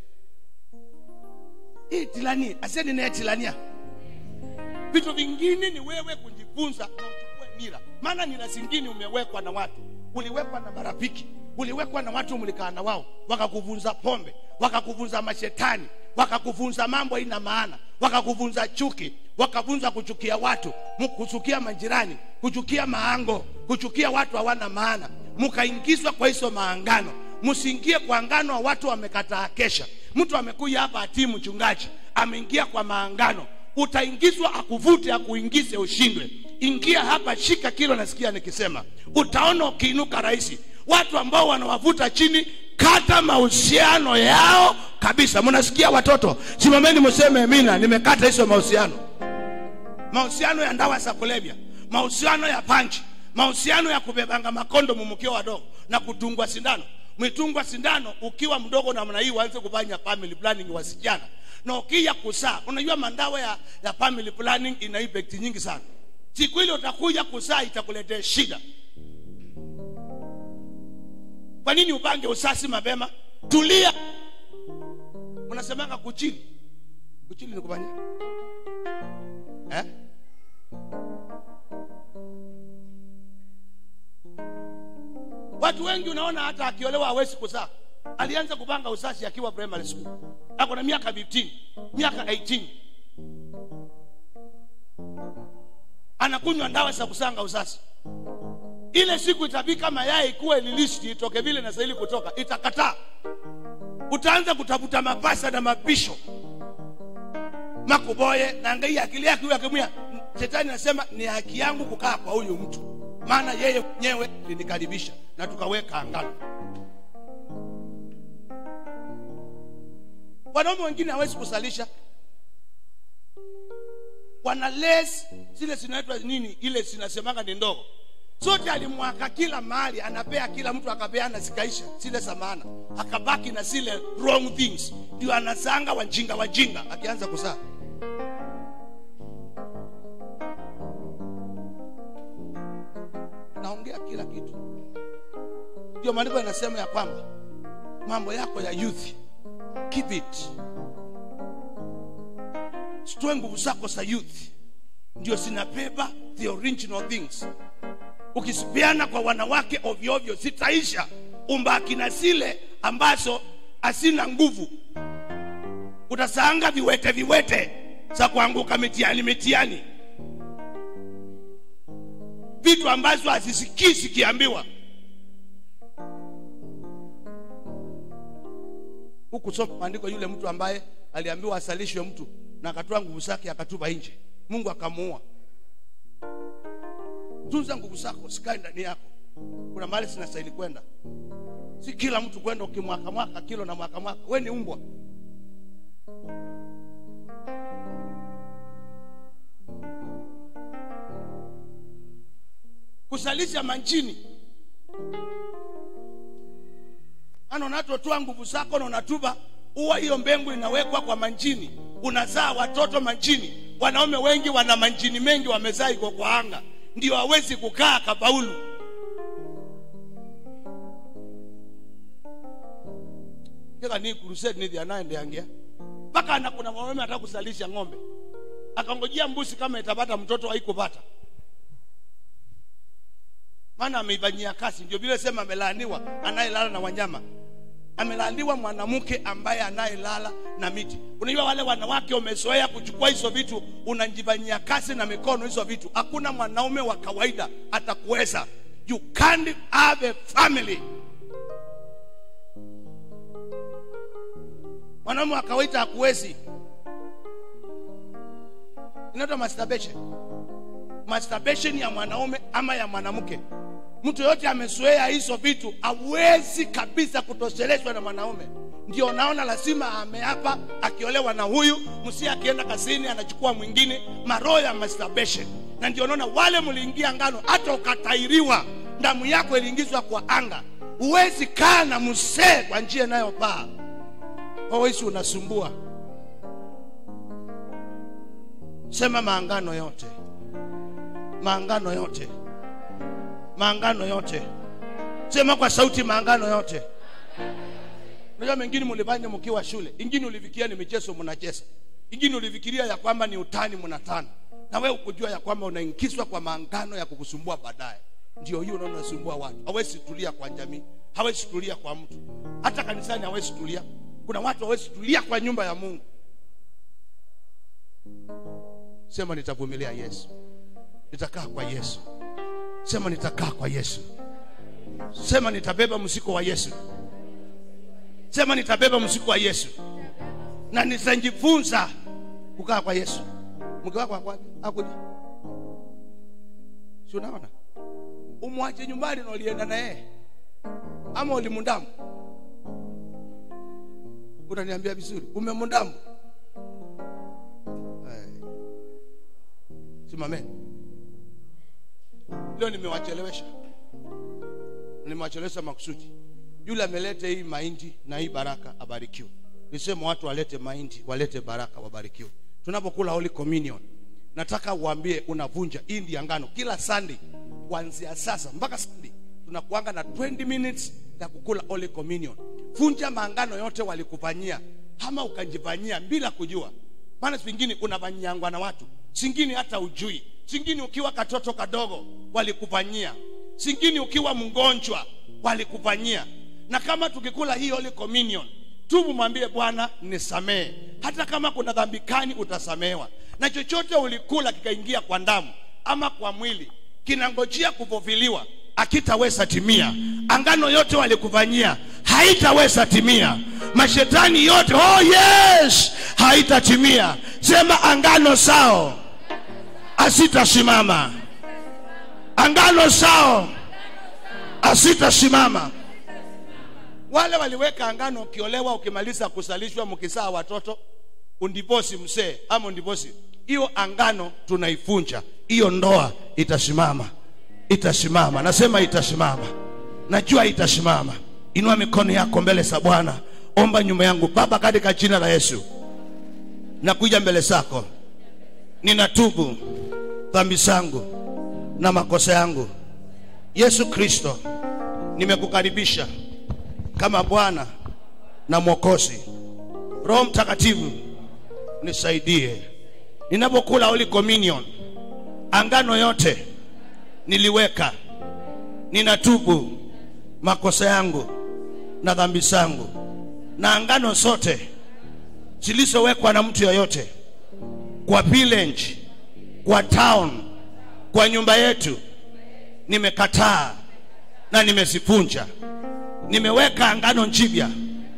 tilani aseni na tilania. Vitu vingine ni wewe kujifunza na uchukue mira, maana nina zingine umewekwa na watu, uliwekwa na marafiki, uliwekwa na watu mlikaa na wao wakakuvunza pombe, wakakuvunza mashetani, wakakuvunza mambo ina maana, wakakuvunza chuki, wakavunza kuchukia watu, kuchukia majirani, kuchukia maango, kuchukia watu hawana maana, mkaingizwa kwa hizo maangano. Msiingie kwa angano wa watu wamekataa kesha. Mtu amekuja hapa ati mchungaji, ameingia kwa maangano, utaingizwa akuvute akuingize ushindwe. Ingia hapa, shika kilo nasikia nikisema, utaona ukiinuka rahisi. Watu ambao wanawavuta chini, kata mahusiano yao kabisa. Mnasikia watoto? Simameni mseme amina, nimekata hizo mahusiano. Mahusiano ya ndawa za kulevya, mahusiano ya panchi, mahusiano ya kubebanga makondo mumukio wadogo na kutungwa sindano. Mwitungwa sindano ukiwa mdogo na mna hii waanze kufanya family planning wasichana. Na ukija kusaa, unajua mandawa ya family planning ina effect nyingi sana. Siku ile utakuja kusaa itakuletea shida. Kwa nini upange usasi mapema? Tulia. Unasemanga kuchili. Kuchili ni kufanya? Watu wengi unaona hata akiolewa hawezi kuzaa. Alianza kupanga usasi akiwa primary school. Ako na miaka 15, miaka 18. Anakunywa ndawa za kusanga usasi. Ile siku itabika mayai kuwa ililisti itoke vile na sahili kutoka, itakataa. Utaanza kutafuta mapasa na mapisho. Makuboye na ngai akili yake huyu akimwia, shetani anasema ni haki yangu kukaa kwa huyu mtu, maana yeye mwenyewe alinikaribisha na tukaweka angano. Wanaume wengine hawezi kusalisha. Wana less zile zinaitwa nini, ile zinasemanga ni ndogo. Sote alimwaka kila mahali, anapea kila mtu, akapeana zikaisha zile samana, akabaki na zile wrong things. Ndio anasanga wajinga akianza kuzaa. Naongea kila kitu. Ndio maandiko yanasema ya kwamba mambo yako ya youth, keep it. Sitoe nguvu zako za youth, ndio zinabeba the original things. Ukisipiana kwa wanawake ovyo ovyo sitaisha, umbaki na zile ambazo asina nguvu. Utasanga viwete za kuanguka mitiani. Vitu ambazo hazisikii sikiambiwa. Huku soma maandiko, yule mtu ambaye aliambiwa asalishwe mtu na akatoa nguvu zake akatupa nje, Mungu akamuua. Tunza nguvu zako, sikae ndani yako. Kuna mahali sinastahili kwenda. Si kila mtu kwenda ukimwaka kilo na mwaka. Wewe ni umbwa. Kusalisha manjini. Unatoa nguvu zako na unatuba, huwa hiyo mbegu inawekwa kwa manjini. Unazaa watoto manjini. Wanaume wengi wana manjini mengi wamezaa iko kwa anga. Ndio hawezi kukaa kabaulu. Kila ni crusade ni anaenda angia. Paka kuna mwanaume anataka kusalisha ng'ombe. Akangojea mbuzi kama itapata mtoto haikupata. Maana ameibanyia kasi. Ndio vile sema amelaaniwa anayelala na wanyama. Amelaaniwa mwanamke ambaye anayelala na miti. Unajua wale wanawake wamezoea kuchukua hizo vitu, unajibanyia kasi na mikono hizo vitu. Hakuna mwanaume wa kawaida atakuweza. You can't have a family. Mwanaume wa kawaida hakuwezi. Inaitwa masturbation. Masturbation ya mwanaume ama ya mwanamke. Mtu yote amezoea hizo vitu, hawezi kabisa kutosheleshwa na mwanaume. Ndio naona lazima ameapa akiolewa na huyu, msi akienda kazini anachukua mwingine, maroho ya masturbation. Na ndio naona wale mliingia ngano, hata ukatairiwa, damu yako iliingizwa kwa anga. Huwezi kaa na msee kwa njia inayopaa. Hawezi, unasumbua. Sema maangano yote. Maangano yote. Maangano yote. Sema kwa sauti, maangano yote. Unajua mengine mlifanya mkiwa shule, ingine ulifikiria ni michezo mnacheza. Ingine ulifikiria ya kwamba ni utani mnatana. Na wewe ukujua ya kwamba unaingizwa kwa maangano ya kukusumbua baadaye. Ndio hiyo unaona unasumbua watu. Hawezi tulia kwa jamii, hawezi tulia kwa mtu. Hata kanisani hawezi tulia. Kuna watu hawezi tulia kwa nyumba ya Mungu. Sema nitavumilia Yesu. Nitakaa kwa Yesu. Sema nitakaa kwa Yesu. Sema nitabeba mzigo wa Yesu. Sema nitabeba mzigo wa Yesu. Na nitajifunza kukaa kwa Yesu. Mke wako hakuja. Si unaona? Umwache nyumbani na ulienda na yeye. Ama ulimundamu. Unaniambia vizuri, umemundamu. Simameni. Leo nimewachelewesha. Nimewachelewesha makusudi. Yule ameleta hii mahindi na hii baraka abarikiwe. Nisema watu walete mahindi, walete baraka wabarikiwe. Tunapokula Holy Communion, nataka uambie unavunja hii ndiyo ngano. Kila Sunday kuanzia sasa mpaka Sunday tunakuanga na 20 minutes ya kukula Holy Communion. Vunja maangano yote walikufanyia ama ukajifanyia bila kujua. Maana vingine unafanyangwa na watu. Singine hata ujui. Singine ukiwa katoto kadogo walikufanyia. Singine ukiwa mgonjwa walikufanyia. Na kama tukikula hii Holy Communion, tubu mwambie Bwana nisamehe. Hata kama kuna dhambi kani utasamehewa. Na chochote ulikula kikaingia kwa damu ama kwa mwili, kinangojea kuvuviliwa, hakitaweza timia. Angano yote walikufanyia haitaweza timia. Mashetani yote, oh yes, haitatimia. Sema angano sao asitasimama. Angano sao asitasimama. Wale waliweka angano, ukiolewa ukimaliza kusalishwa mkisaa watoto undivosi msee ama undivosi, hiyo angano tunaifunja. Hiyo ndoa itasimama. Itasimama. Nasema itasimama. Najua itasimama. Inua mikono yako mbele za Bwana. Omba nyuma yangu. Baba, katika jina la Yesu, nakuja mbele zako. Ninatubu dhambi zangu na makosa yangu. Yesu Kristo, nimekukaribisha kama Bwana na Mwokozi. Roho Mtakatifu, nisaidie. Ninapokula Holy Communion, angano yote niliweka, ninatubu makosa yangu na dhambi zangu. Na angano zote zilizowekwa na mtu yoyote kwa village, kwa town, kwa nyumba yetu, nimekataa na nimezifunja. Nimeweka angano jipya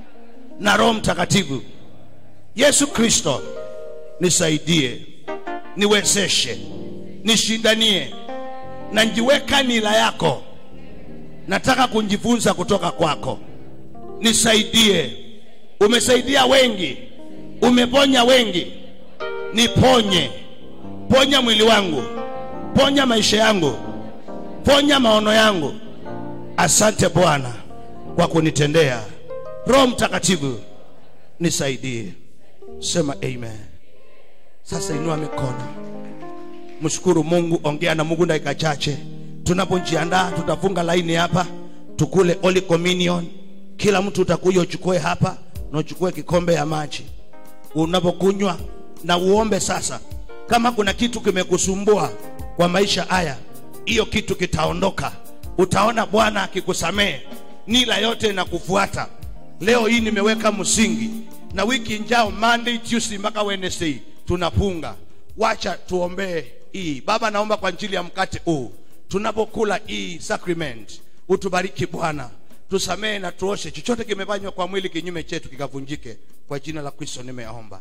na Roho Mtakatifu. Yesu Kristo, nisaidie, niwezeshe, nishindanie na njiweka nila yako. Nataka kujifunza kutoka kwako. Nisaidie. Umesaidia wengi, umeponya wengi. Niponye. Ponya mwili wangu, ponya maisha yangu, ponya maono yangu. Asante Bwana kwa kunitendea. Roho Mtakatifu nisaidie. Sema amen. Sasa inua mikono, mshukuru Mungu, ongea na Mungu dakika chache. Tunapojiandaa tutafunga laini hapa, tukule Holy Communion. Kila mtu utakuja uchukue hapa na uchukue kikombe ya maji. Unapokunywa na uombe sasa. Kama kuna kitu kimekusumbua kwa maisha haya, hiyo kitu kitaondoka. Utaona Bwana akikusamehe, nila yote na kufuata. Leo hii nimeweka msingi, na wiki njao Monday, Tuesday mpaka Wednesday tunapunga. Wacha tuombe hii. Baba, naomba kwa ajili ya mkate huu, tunapokula hii sacrament, utubariki Bwana. Tusamehe na tuoshe chochote kimefanywa kwa mwili kinyume chetu kikavunjike. Kwa jina la Kristo nimeomba.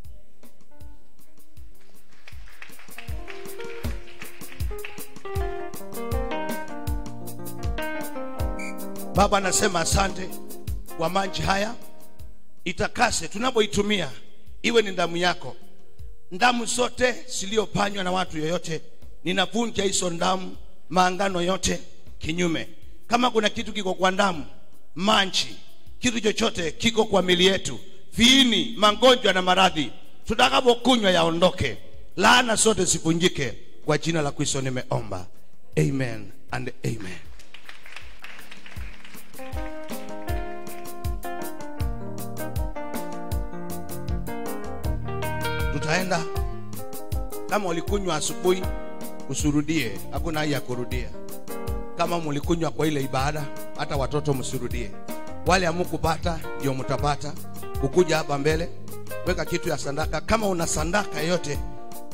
Baba, nasema asante kwa maji haya. Itakase tunapoitumia, iwe ni damu yako. Damu zote zilizopanywa na watu yoyote, ninavunja hizo damu, maangano yote kinyume. Kama kuna kitu kiko kwa damu, maji, kitu chochote kiko kwa mili yetu, viini, magonjwa na maradhi, tutakapokunywa yaondoke. Laana zote zivunjike. Kwa jina la Kristo nimeomba. Amen and amen. Tutaenda. Kama ulikunywa asubuhi, usurudie. Hakuna haja ya kurudia. Kama mlikunywa kwa ile ibada, hata watoto msurudie. Wale hamkupata ndio mtapata. Ukuja hapa mbele, weka kitu ya sadaka. Kama una sadaka yote